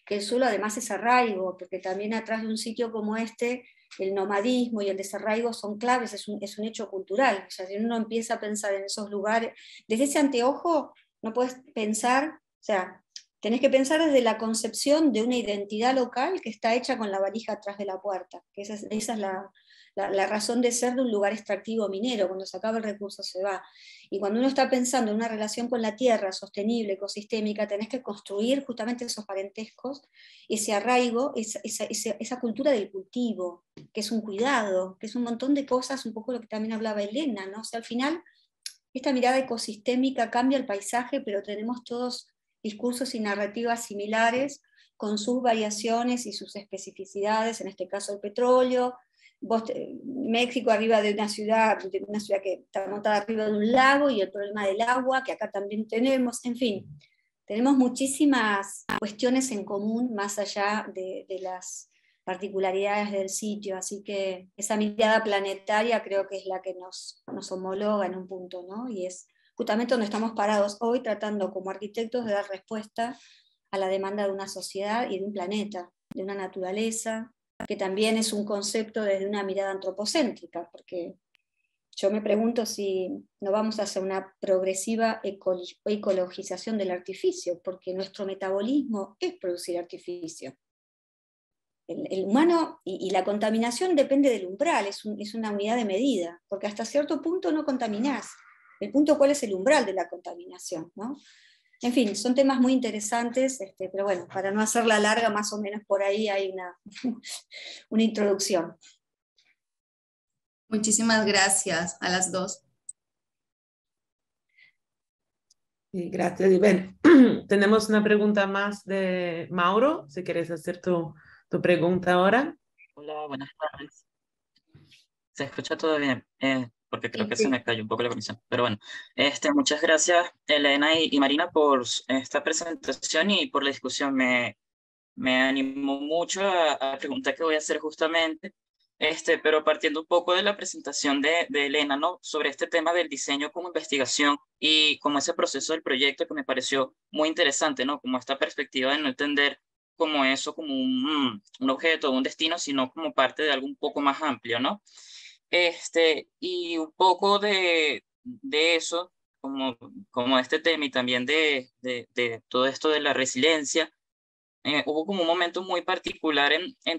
que el suelo además es arraigo, porque también atrás de un sitio como este, el nomadismo y el desarraigo son claves, es un hecho cultural. O sea, si uno empieza a pensar en esos lugares, desde ese anteojo no puedes pensar, o sea, tenés que pensar desde la concepción de una identidad local que está hecha con la valija atrás de la puerta, que esa es la razón de ser de un lugar extractivo minero. Cuando se acaba el recurso se va. Y cuando uno está pensando en una relación con la tierra sostenible, ecosistémica, tenés que construir justamente esos parentescos, ese arraigo, esa cultura del cultivo, que es un cuidado, que es un montón de cosas, un poco lo que también hablaba Elena, ¿no? O sea, al final, esta mirada ecosistémica cambia el paisaje, pero tenemos todos discursos y narrativas similares, con sus variaciones y sus especificidades, en este caso el petróleo, México arriba de una ciudad que está montada arriba de un lago, y el problema del agua, que acá también tenemos, en fin, tenemos muchísimas cuestiones en común más allá de las particularidades del sitio, así que esa mirada planetaria creo que es la que nos homologa en un punto, ¿no? Y es justamente donde estamos parados hoy, tratando como arquitectos de dar respuesta a la demanda de una sociedad y de un planeta, de una naturaleza, que también es un concepto desde una mirada antropocéntrica, porque yo me pregunto si no vamos a hacer una progresiva ecologización del artificio, porque nuestro metabolismo es producir artificio. El humano y la contaminación depende del umbral, es una unidad de medida, porque hasta cierto punto no contaminás. El punto cuál es el umbral de la contaminación, ¿no? En fin, son temas muy interesantes, pero bueno, para no hacerla larga, más o menos por ahí hay una introducción. Muchísimas gracias a las dos. Sí, gracias. Y ven, tenemos una pregunta más de Mauro, si quieres hacer tu pregunta ahora. Hola, buenas tardes. ¿Se escucha todo bien? Porque creo Sí, que se sí. me cayó un poco la conexión. Pero bueno, muchas gracias, Elena y Marina, por esta presentación y por la discusión. Me animó mucho a la pregunta que voy a hacer justamente, pero partiendo un poco de la presentación de Elena, ¿no? Sobre este tema del diseño como investigación y como ese proceso del proyecto que me pareció muy interesante, ¿no? Como esta perspectiva de no entender como eso, como un objeto, un destino, sino como parte de algo un poco más amplio, ¿no? Y un poco de eso, como este tema y también de todo esto de la resiliencia, hubo como un momento muy particular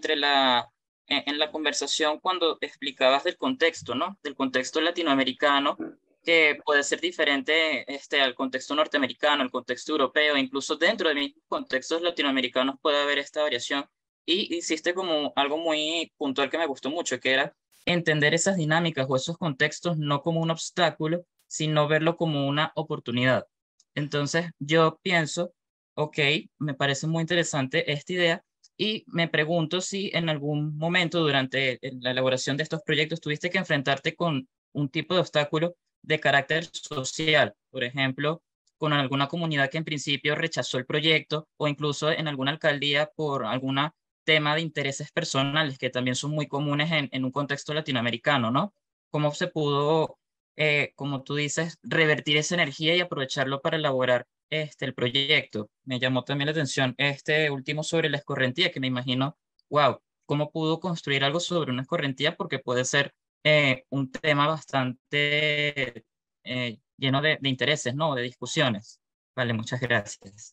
en la conversación cuando explicabas del contexto, ¿no? Del contexto latinoamericano, que puede ser diferente al contexto norteamericano, al contexto europeo, incluso dentro de mis contextos latinoamericanos puede haber esta variación. Y hiciste como algo muy puntual que me gustó mucho, que era entender esas dinámicas o esos contextos no como un obstáculo, sino verlo como una oportunidad. Entonces, yo pienso, ok, me parece muy interesante esta idea y me pregunto si en algún momento durante la elaboración de estos proyectos tuviste que enfrentarte con un tipo de obstáculo de carácter social, por ejemplo, con alguna comunidad que en principio rechazó el proyecto o incluso en alguna alcaldía por algún tema de intereses personales que también son muy comunes en un contexto latinoamericano, ¿no? ¿Cómo se pudo, como tú dices, revertir esa energía y aprovecharlo para elaborar el proyecto? Me llamó también la atención este último sobre la escorrentía, que me imagino, wow, ¿cómo pudo construir algo sobre una escorrentía? Porque puede ser un tema bastante lleno de intereses, ¿no? De discusiones. Vale, muchas gracias.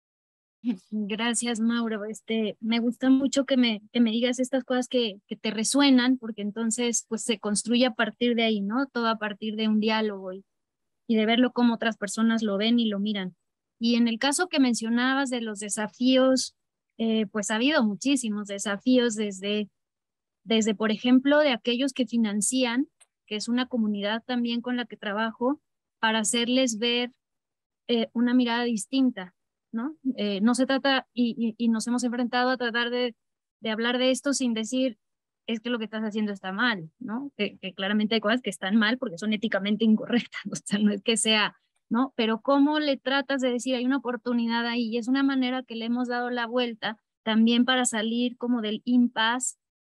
Gracias, Mauro. Me gusta mucho que me digas estas cosas que te resuenan, porque entonces pues se construye a partir de ahí, ¿no? Todo a partir de un diálogo y de verlo como otras personas lo ven y lo miran. Y en el caso que mencionabas de los desafíos, pues ha habido muchísimos desafíos desde, por ejemplo, de aquellos que financian, que es una comunidad también con la que trabajo, para hacerles ver una mirada distinta, ¿no? No se trata, y nos hemos enfrentado a tratar de hablar de esto sin decir, es que lo que estás haciendo está mal, ¿no? Que claramente hay cosas que están mal porque son éticamente incorrectas, o sea, no es que sea, ¿no? Pero ¿cómo le tratas de decir, hay una oportunidad ahí? Y es una manera que le hemos dado la vuelta también para salir como del impasse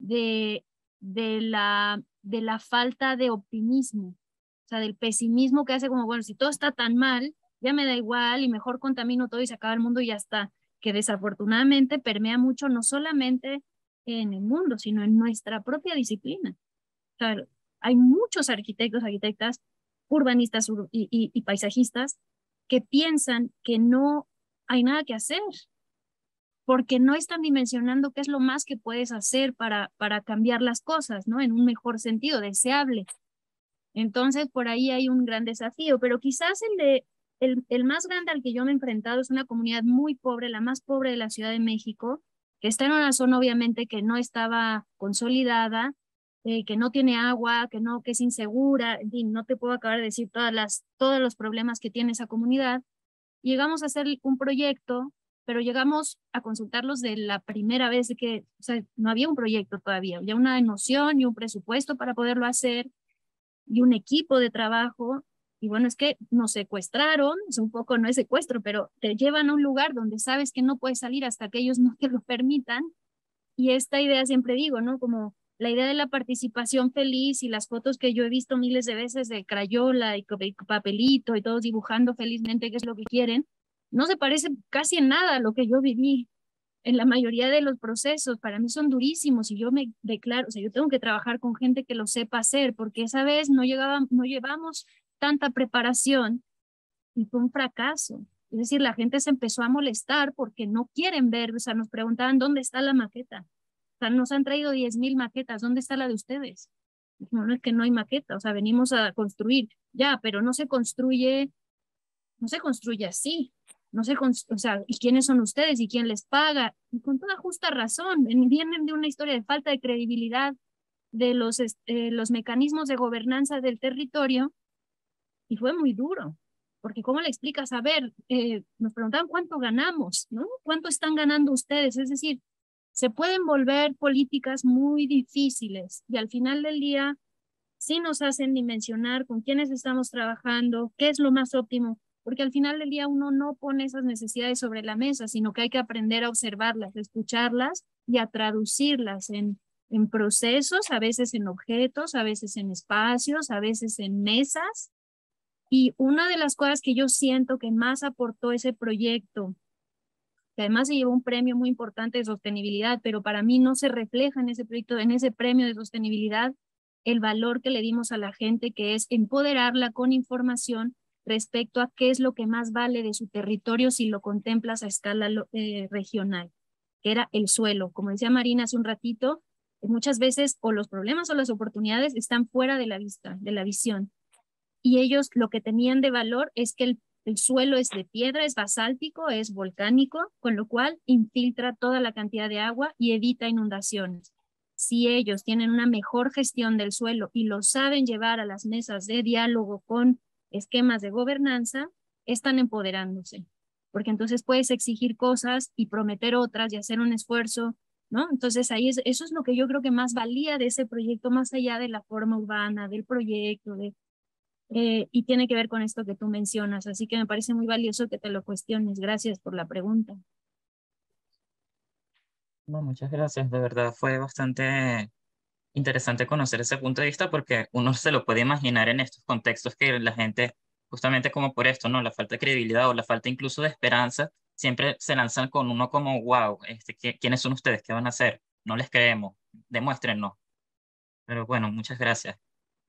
de la falta de optimismo, o sea, del pesimismo que hace como, bueno, si todo está tan mal, ya me da igual y mejor contamino todo y se acaba el mundo y ya está. que desafortunadamente permea mucho no solamente en el mundo, sino en nuestra propia disciplina. O sea, hay muchos arquitectos, arquitectas, urbanistas y paisajistas que piensan que no hay nada que hacer, porque no están dimensionando qué es lo más que puedes hacer para cambiar las cosas, ¿no? En un mejor sentido, deseable. Entonces, por ahí hay un gran desafío, pero quizás el más grande al que yo me he enfrentado es una comunidad muy pobre, la más pobre de la Ciudad de México, que está en una zona obviamente que no estaba consolidada, que no tiene agua, que es insegura, en fin, no te puedo acabar de decir todos los problemas que tiene esa comunidad. Llegamos a hacer un proyecto, pero llegamos a consultarlos de la primera vez o sea, no había un proyecto todavía, había una noción y un presupuesto para poderlo hacer y un equipo de trabajo. Y bueno, es que nos secuestraron, es un poco, no es secuestro, pero te llevan a un lugar donde sabes que no puedes salir hasta que ellos no te lo permitan. Y esta idea siempre digo, ¿no? Como la idea de la participación feliz y las fotos que yo he visto miles de veces de crayola y papelito y todos dibujando felizmente qué es lo que quieren, no se parece casi en nada a lo que yo viví en la mayoría de los procesos. Para mí son durísimos y yo me declaro, o sea, yo tengo que trabajar con gente que lo sepa hacer, porque esa vez no llevamos tanta preparación y fue un fracaso. Es decir, la gente se empezó a molestar porque no quieren ver, o sea, nos preguntaban dónde está la maqueta. O sea, nos han traído 10,000 maquetas, ¿dónde está la de ustedes? No, no es que no hay maqueta, o sea, venimos a construir, ya, pero no se construye así. No sé, o sea, ¿y quiénes son ustedes y quién les paga? Y con toda justa razón, vienen de una historia de falta de credibilidad de los mecanismos de gobernanza del territorio y fue muy duro, porque ¿cómo le explicas? A ver, nos preguntaban cuánto ganamos, ¿no? ¿Cuánto están ganando ustedes? Es decir, se pueden volver políticas muy difíciles y al final del día sí nos hacen dimensionar con quiénes estamos trabajando, qué es lo más óptimo, porque al final del día uno no pone esas necesidades sobre la mesa, sino que hay que aprender a observarlas, a escucharlas y a traducirlas en procesos, a veces en objetos, a veces en espacios, a veces en mesas. Y una de las cosas que yo siento que más aportó ese proyecto, que además se llevó un premio muy importante de sostenibilidad, pero para mí no se refleja en ese proyecto, en ese premio de sostenibilidad, el valor que le dimos a la gente, que es empoderarla con información respecto a qué es lo que más vale de su territorio si lo contemplas a escala regional, que era el suelo. Como decía Marina hace un ratito, muchas veces o los problemas o las oportunidades están fuera de la vista, de la visión. Y ellos lo que tenían de valor es que el suelo es de piedra, es basáltico, es volcánico, con lo cual infiltra toda la cantidad de agua y evita inundaciones. Si ellos tienen una mejor gestión del suelo y lo saben llevar a las mesas de diálogo con esquemas de gobernanza, están empoderándose, porque entonces puedes exigir cosas y prometer otras y hacer un esfuerzo, ¿no? Entonces ahí eso es lo que yo creo que más valía de ese proyecto, más allá de la forma urbana, del proyecto, y tiene que ver con esto que tú mencionas, así que me parece muy valioso que te lo cuestiones. Gracias por la pregunta. No, muchas gracias, de verdad fue bastante interesante conocer ese punto de vista porque uno se lo puede imaginar en estos contextos que la gente, justamente como por esto, ¿no? La falta de credibilidad o la falta incluso de esperanza, siempre se lanzan con uno como, wow, ¿quiénes son ustedes? ¿Qué van a hacer? No les creemos, demuéstrennos. Pero bueno, muchas gracias.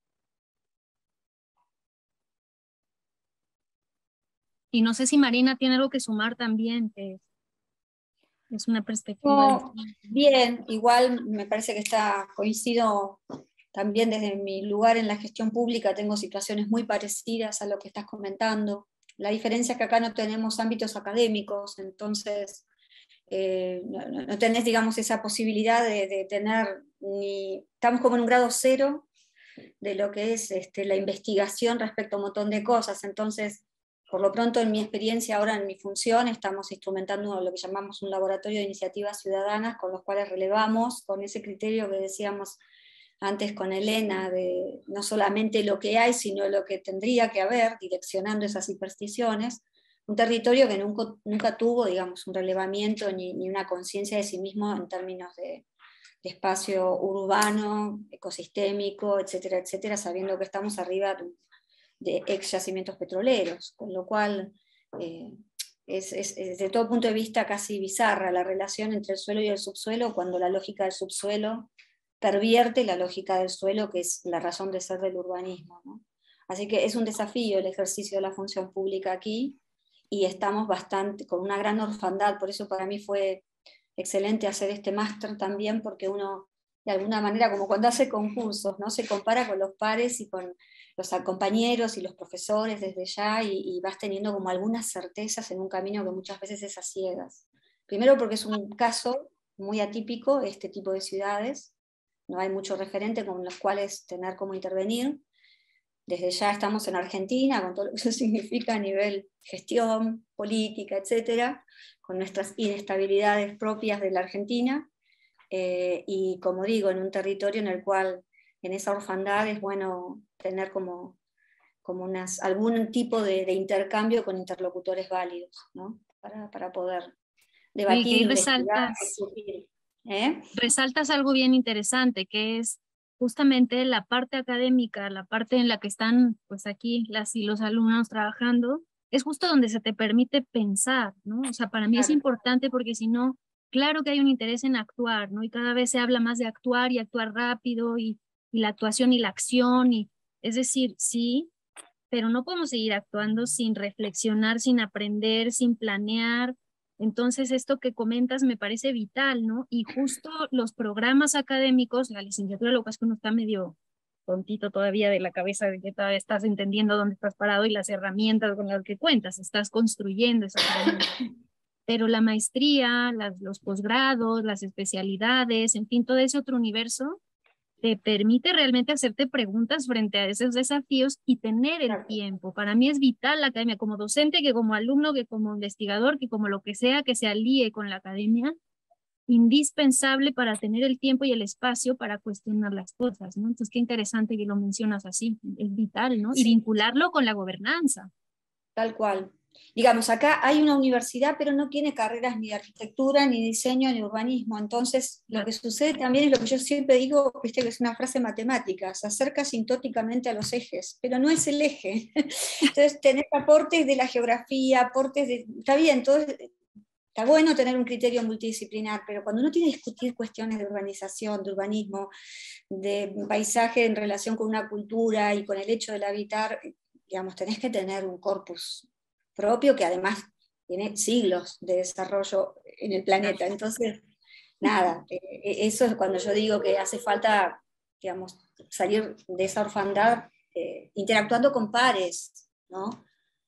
Y no sé si Marina tiene algo que sumar también, que es una perspectiva. No, bien, igual me parece que coincido también desde mi lugar en la gestión pública, tengo situaciones muy parecidas a lo que estás comentando. La diferencia es que acá no tenemos ámbitos académicos, entonces no tenés, digamos, esa posibilidad de tener estamos como en un grado cero de lo que es la investigación respecto a un montón de cosas. Entonces, por lo pronto, en mi experiencia, ahora en mi función, estamos instrumentando lo que llamamos un laboratorio de iniciativas ciudadanas, con los cuales relevamos, con ese criterio que decíamos antes con Elena, de no solamente lo que hay, sino lo que tendría que haber, direccionando esas supersticiones, un territorio que nunca tuvo, digamos, un relevamiento ni una conciencia de sí mismo en términos de espacio urbano, ecosistémico, etcétera, etcétera, sabiendo que estamos arriba de ex yacimientos petroleros, con lo cual desde todo punto de vista casi bizarra la relación entre el suelo y el subsuelo, cuando la lógica del subsuelo pervierte la lógica del suelo, que es la razón de ser del urbanismo, ¿no? Así que es un desafío el ejercicio de la función pública aquí, y estamos con una gran orfandad. Por eso para mí fue excelente hacer este máster también, porque uno, de alguna manera, como cuando hace concursos, ¿no? Se compara con los pares y con los compañeros y los profesores desde ya, y vas teniendo como algunas certezas en un camino que muchas veces es a ciegas. Primero porque es un caso muy atípico, este tipo de ciudades, no hay mucho referente con los cuales tener cómo intervenir. Desde ya estamos en Argentina, con todo lo que eso significa a nivel gestión, política, etcétera, con nuestras inestabilidades propias de la Argentina, y como digo, en un territorio en el cual, en esa orfandad, es bueno tener como algún tipo de intercambio con interlocutores válidos, ¿no? Para poder debatir, y que investigar, discutir. resaltas algo bien interesante, que es justamente la parte académica, la parte en la que están pues aquí las y los alumnos trabajando, es justo donde se te permite pensar, ¿no? O sea, para mí es importante, porque si no, claro que hay un interés en actuar, ¿no? Y cada vez se habla más de actuar y actuar rápido, y la actuación y la acción, y es decir, sí, pero no podemos seguir actuando sin reflexionar, sin aprender, sin planear. Entonces, esto que comentas me parece vital, ¿no? Y justo los programas académicos, la licenciatura, lo que es que uno está medio tontito todavía de la cabeza, de que todavía estás entendiendo dónde estás parado y las herramientas con las que cuentas, estás construyendo esas herramientas. Pero la maestría, los posgrados, las especialidades, en fin, todo ese otro universo te permite realmente hacerte preguntas frente a esos desafíos y tener el tiempo. Para mí es vital la academia, como docente, que como alumno, que como investigador, que como lo que sea que se alíe con la academia, indispensable para tener el tiempo y el espacio para cuestionar las cosas, ¿no? Entonces, qué interesante que lo mencionas así, es vital, ¿no? Y Sí, vincularlo con la gobernanza. tal cual. Digamos, acá hay una universidad, pero no tiene carreras ni de arquitectura, ni diseño, ni urbanismo. Entonces, lo que sucede también es lo que yo siempre digo, viste que es una frase matemática, se acerca sintóticamente a los ejes, pero no es el eje. Entonces, tenés aportes de la geografía, aportes de... Está bien, está bueno tener un criterio multidisciplinar, pero cuando uno tiene que discutir cuestiones de urbanización, de urbanismo, de paisaje en relación con una cultura y con el hecho del habitar, digamos, tenés que tener un corpus propio que además tiene siglos de desarrollo en el planeta. Entonces, nada, eso es cuando yo digo que hace falta, digamos, salir de esa orfandad interactuando con pares, ¿no?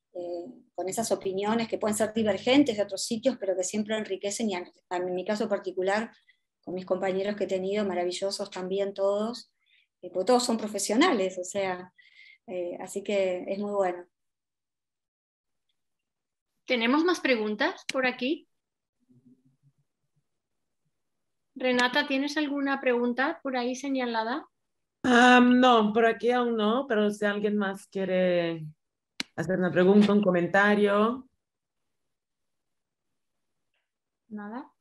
Con esas opiniones que pueden ser divergentes de otros sitios, pero que siempre enriquecen, y en mi caso particular, con mis compañeros que he tenido, maravillosos también todos, porque todos son profesionales, o sea, así que es muy bueno. ¿Tenemos más preguntas por aquí? Renata, ¿tienes alguna pregunta por ahí señalada? No, por aquí aún no, pero si alguien más quiere hacer una pregunta, un comentario. Nada.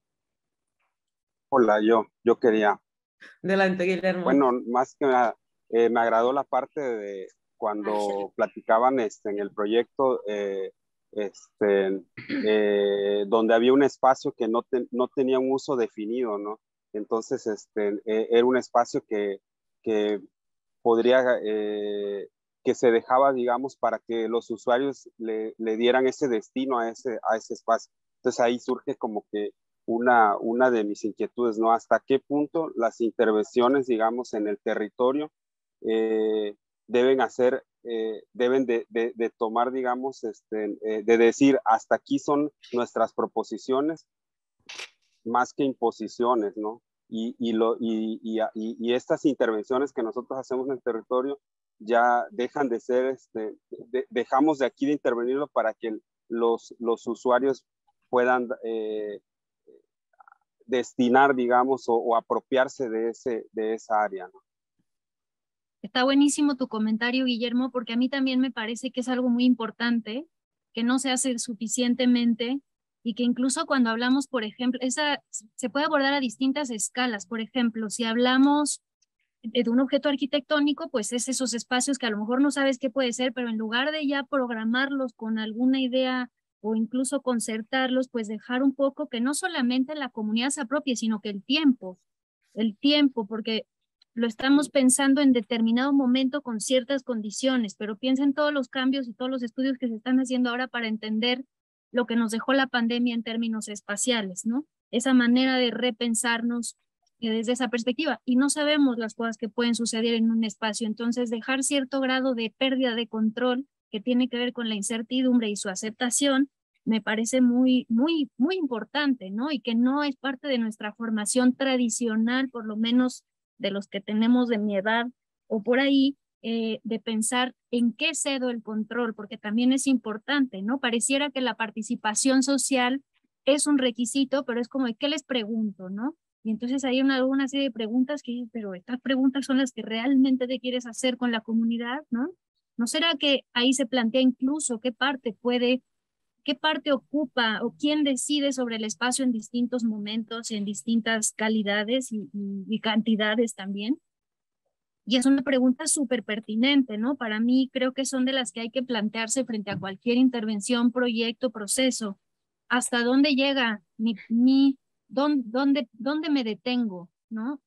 Hola, yo quería, Adelante, Guillermo. bueno, más que nada, me agradó la parte de cuando platicaban en el proyecto, donde había un espacio que no tenía un uso definido, ¿no? Entonces, era un espacio que podría, que se dejaba, digamos, para que los usuarios le dieran ese destino a ese espacio. Entonces ahí surge como que una de mis inquietudes, ¿no? ¿Hasta qué punto las intervenciones, digamos, en el territorio deben de tomar, digamos, de decir, hasta aquí son nuestras proposiciones más que imposiciones, ¿no? Y estas intervenciones que nosotros hacemos en el territorio ya dejan de ser, dejamos de aquí de intervenirlo para que los usuarios puedan destinar, digamos, o apropiarse de esa área, ¿no? Está buenísimo tu comentario, Guillermo, porque a mí también me parece que es algo muy importante, que no se hace suficientemente, y que incluso cuando hablamos, por ejemplo, se puede abordar a distintas escalas. Por ejemplo, si hablamos de un objeto arquitectónico, pues es esos espacios que a lo mejor no sabes qué puede ser, pero en lugar de ya programarlos con alguna idea o incluso concertarlos, pues dejar un poco que no solamente la comunidad se apropie, sino que el tiempo, porque lo estamos pensando en determinado momento con ciertas condiciones, pero piensa en todos los cambios y todos los estudios que se están haciendo ahora para entender lo que nos dejó la pandemia en términos espaciales, ¿no? Esa manera de repensarnos desde esa perspectiva, y no sabemos las cosas que pueden suceder en un espacio, entonces dejar cierto grado de pérdida de control que tiene que ver con la incertidumbre y su aceptación, me parece muy importante, ¿no? Y que no es parte de nuestra formación tradicional, por lo menos de los que tenemos de mi edad o por ahí, de pensar en qué cedo el control, porque también es importante, ¿no? Pareciera que la participación social es un requisito, pero es como, ¿qué les pregunto, no? Y entonces hay una serie de preguntas que, pero estas preguntas son las que realmente te quieres hacer con la comunidad, ¿no? ¿No será que ahí se plantea incluso qué parte ocupa o quién decide sobre el espacio en distintos momentos, en distintas calidades y cantidades también? Y es una pregunta súper pertinente, ¿no? Para mí creo que son de las que hay que plantearse frente a cualquier intervención, proyecto, proceso. ¿Hasta dónde llega dónde me detengo, ¿no?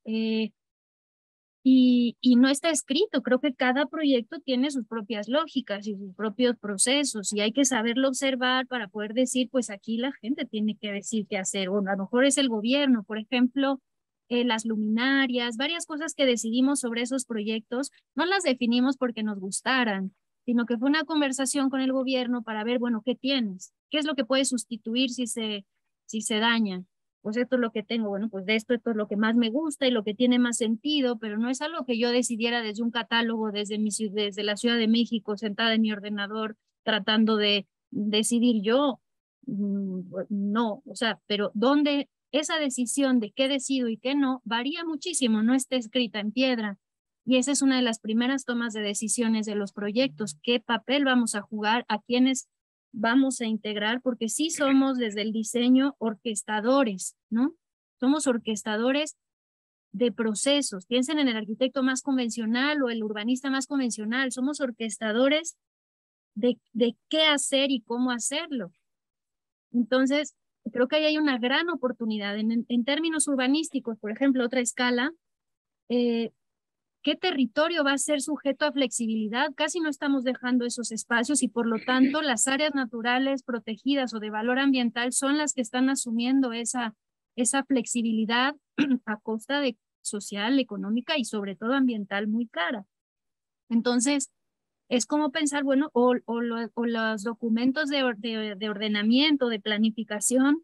Y no está escrito, creo que cada proyecto tiene sus propias lógicas y sus propios procesos y hay que saberlo observar para poder decir, pues aquí la gente tiene que decir qué hacer, o a lo mejor es el gobierno, por ejemplo, las luminarias, varias cosas que decidimos sobre esos proyectos, no las definimos porque nos gustaran, sino que fue una conversación con el gobierno para ver, bueno, ¿qué tienes? ¿Qué es lo que puede sustituir si se daña? Pues esto es lo que tengo, bueno, pues de esto es lo que más me gusta y lo que tiene más sentido, pero no es algo que yo decidiera desde un catálogo, desde la Ciudad de México, sentada en mi ordenador, tratando de decidir yo. No, o sea, pero donde esa decisión de qué decido y qué no varía muchísimo, no está escrita en piedra. Y esa es una de las primeras tomas de decisiones de los proyectos, qué papel vamos a jugar, a quiénes vamos a integrar, porque sí somos desde el diseño orquestadores, ¿no? Somos orquestadores de procesos. Piensen en el arquitecto más convencional o el urbanista más convencional. Somos orquestadores de qué hacer y cómo hacerlo. Entonces, creo que ahí hay una gran oportunidad. En términos urbanísticos, por ejemplo, otra escala, ¿qué territorio va a ser sujeto a flexibilidad? Casi no estamos dejando esos espacios y por lo tanto las áreas naturales protegidas o de valor ambiental son las que están asumiendo esa flexibilidad a costa de social, económica y sobre todo ambiental muy cara. Entonces, es como pensar, bueno, o los documentos de ordenamiento, de planificación,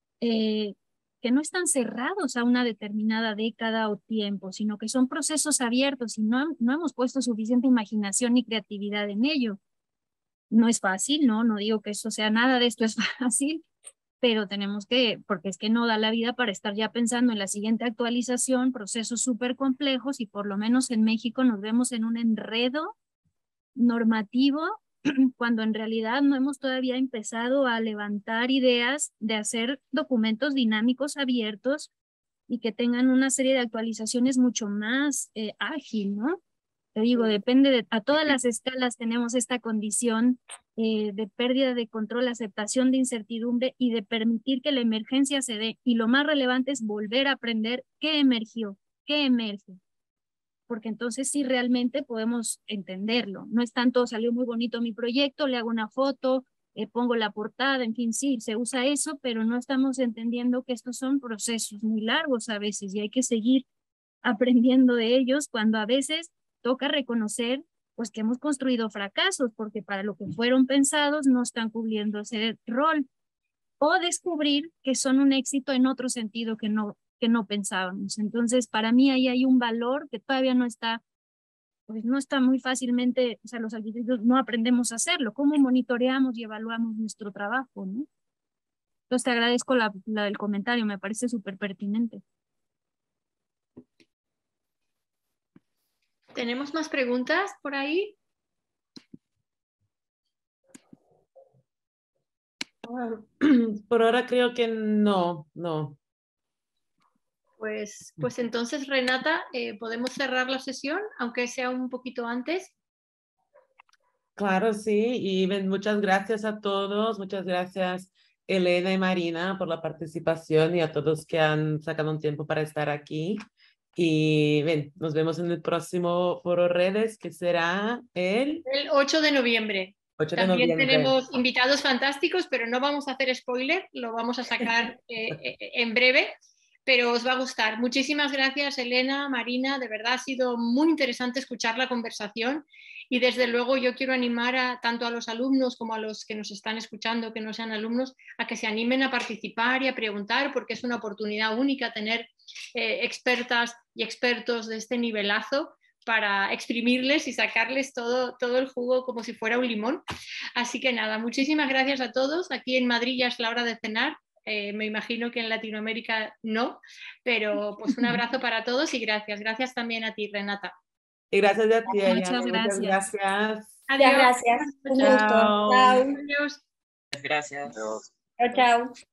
que no están cerrados a una determinada década o tiempo, sino que son procesos abiertos y no hemos puesto suficiente imaginación ni creatividad en ello. No es fácil, no digo que eso sea nada de esto es fácil, pero tenemos que, porque es que no da la vida para estar ya pensando en la siguiente actualización, procesos súper complejos y por lo menos en México nos vemos en un enredo normativo cuando en realidad no hemos todavía empezado a levantar ideas de hacer documentos dinámicos abiertos y que tengan una serie de actualizaciones mucho más ágil, ¿no? Te digo, depende a todas las escalas tenemos esta condición de pérdida de control, aceptación de incertidumbre y de permitir que la emergencia se dé. Y lo más relevante es volver a aprender qué emergió, qué emerge, porque entonces sí realmente podemos entenderlo. No es tanto, salió muy bonito mi proyecto, le hago una foto, pongo la portada, en fin, sí, se usa eso, pero no estamos entendiendo que estos son procesos muy largos a veces y hay que seguir aprendiendo de ellos cuando a veces toca reconocer pues que hemos construido fracasos porque para lo que fueron pensados no están cumpliendo ese rol o descubrir que son un éxito en otro sentido que no pensábamos. Entonces, para mí ahí hay un valor que todavía no está, pues no está muy fácilmente, o sea, los arquitectos no aprendemos a hacerlo. ¿Cómo monitoreamos y evaluamos nuestro trabajo, no? Entonces, te agradezco el comentario, me parece súper pertinente. ¿Tenemos más preguntas por ahí? Por ahora creo que no. Pues entonces, Renata, podemos cerrar la sesión, aunque sea un poquito antes. Claro, sí, y muchas gracias a todos, muchas gracias Elena y Marina por la participación y a todos que han sacado un tiempo para estar aquí. Y nos vemos en el próximo Foro Redes, que será el El 8 de noviembre. 8 de También noviembre. tenemos invitados fantásticos, pero no vamos a hacer spoiler, lo vamos a sacar en breve, pero os va a gustar. Muchísimas gracias, Elena, Marina, de verdad ha sido muy interesante escuchar la conversación y desde luego yo quiero animar tanto a los alumnos como a los que nos están escuchando, que no sean alumnos, a que se animen a participar y a preguntar, porque es una oportunidad única tener expertas y expertos de este nivelazo para exprimirles y sacarles todo el jugo como si fuera un limón. Así que nada, muchísimas gracias a todos. Aquí en Madrid ya es la hora de cenar. Me imagino que en Latinoamérica no, pero pues un abrazo para todos y gracias. Gracias también a ti, Renata. Y gracias a ti, Muchas muchas gracias. Adiós. Muchas gracias. Un gusto. Chao. Chao. Adiós. Gracias. Adiós. Chao, chao.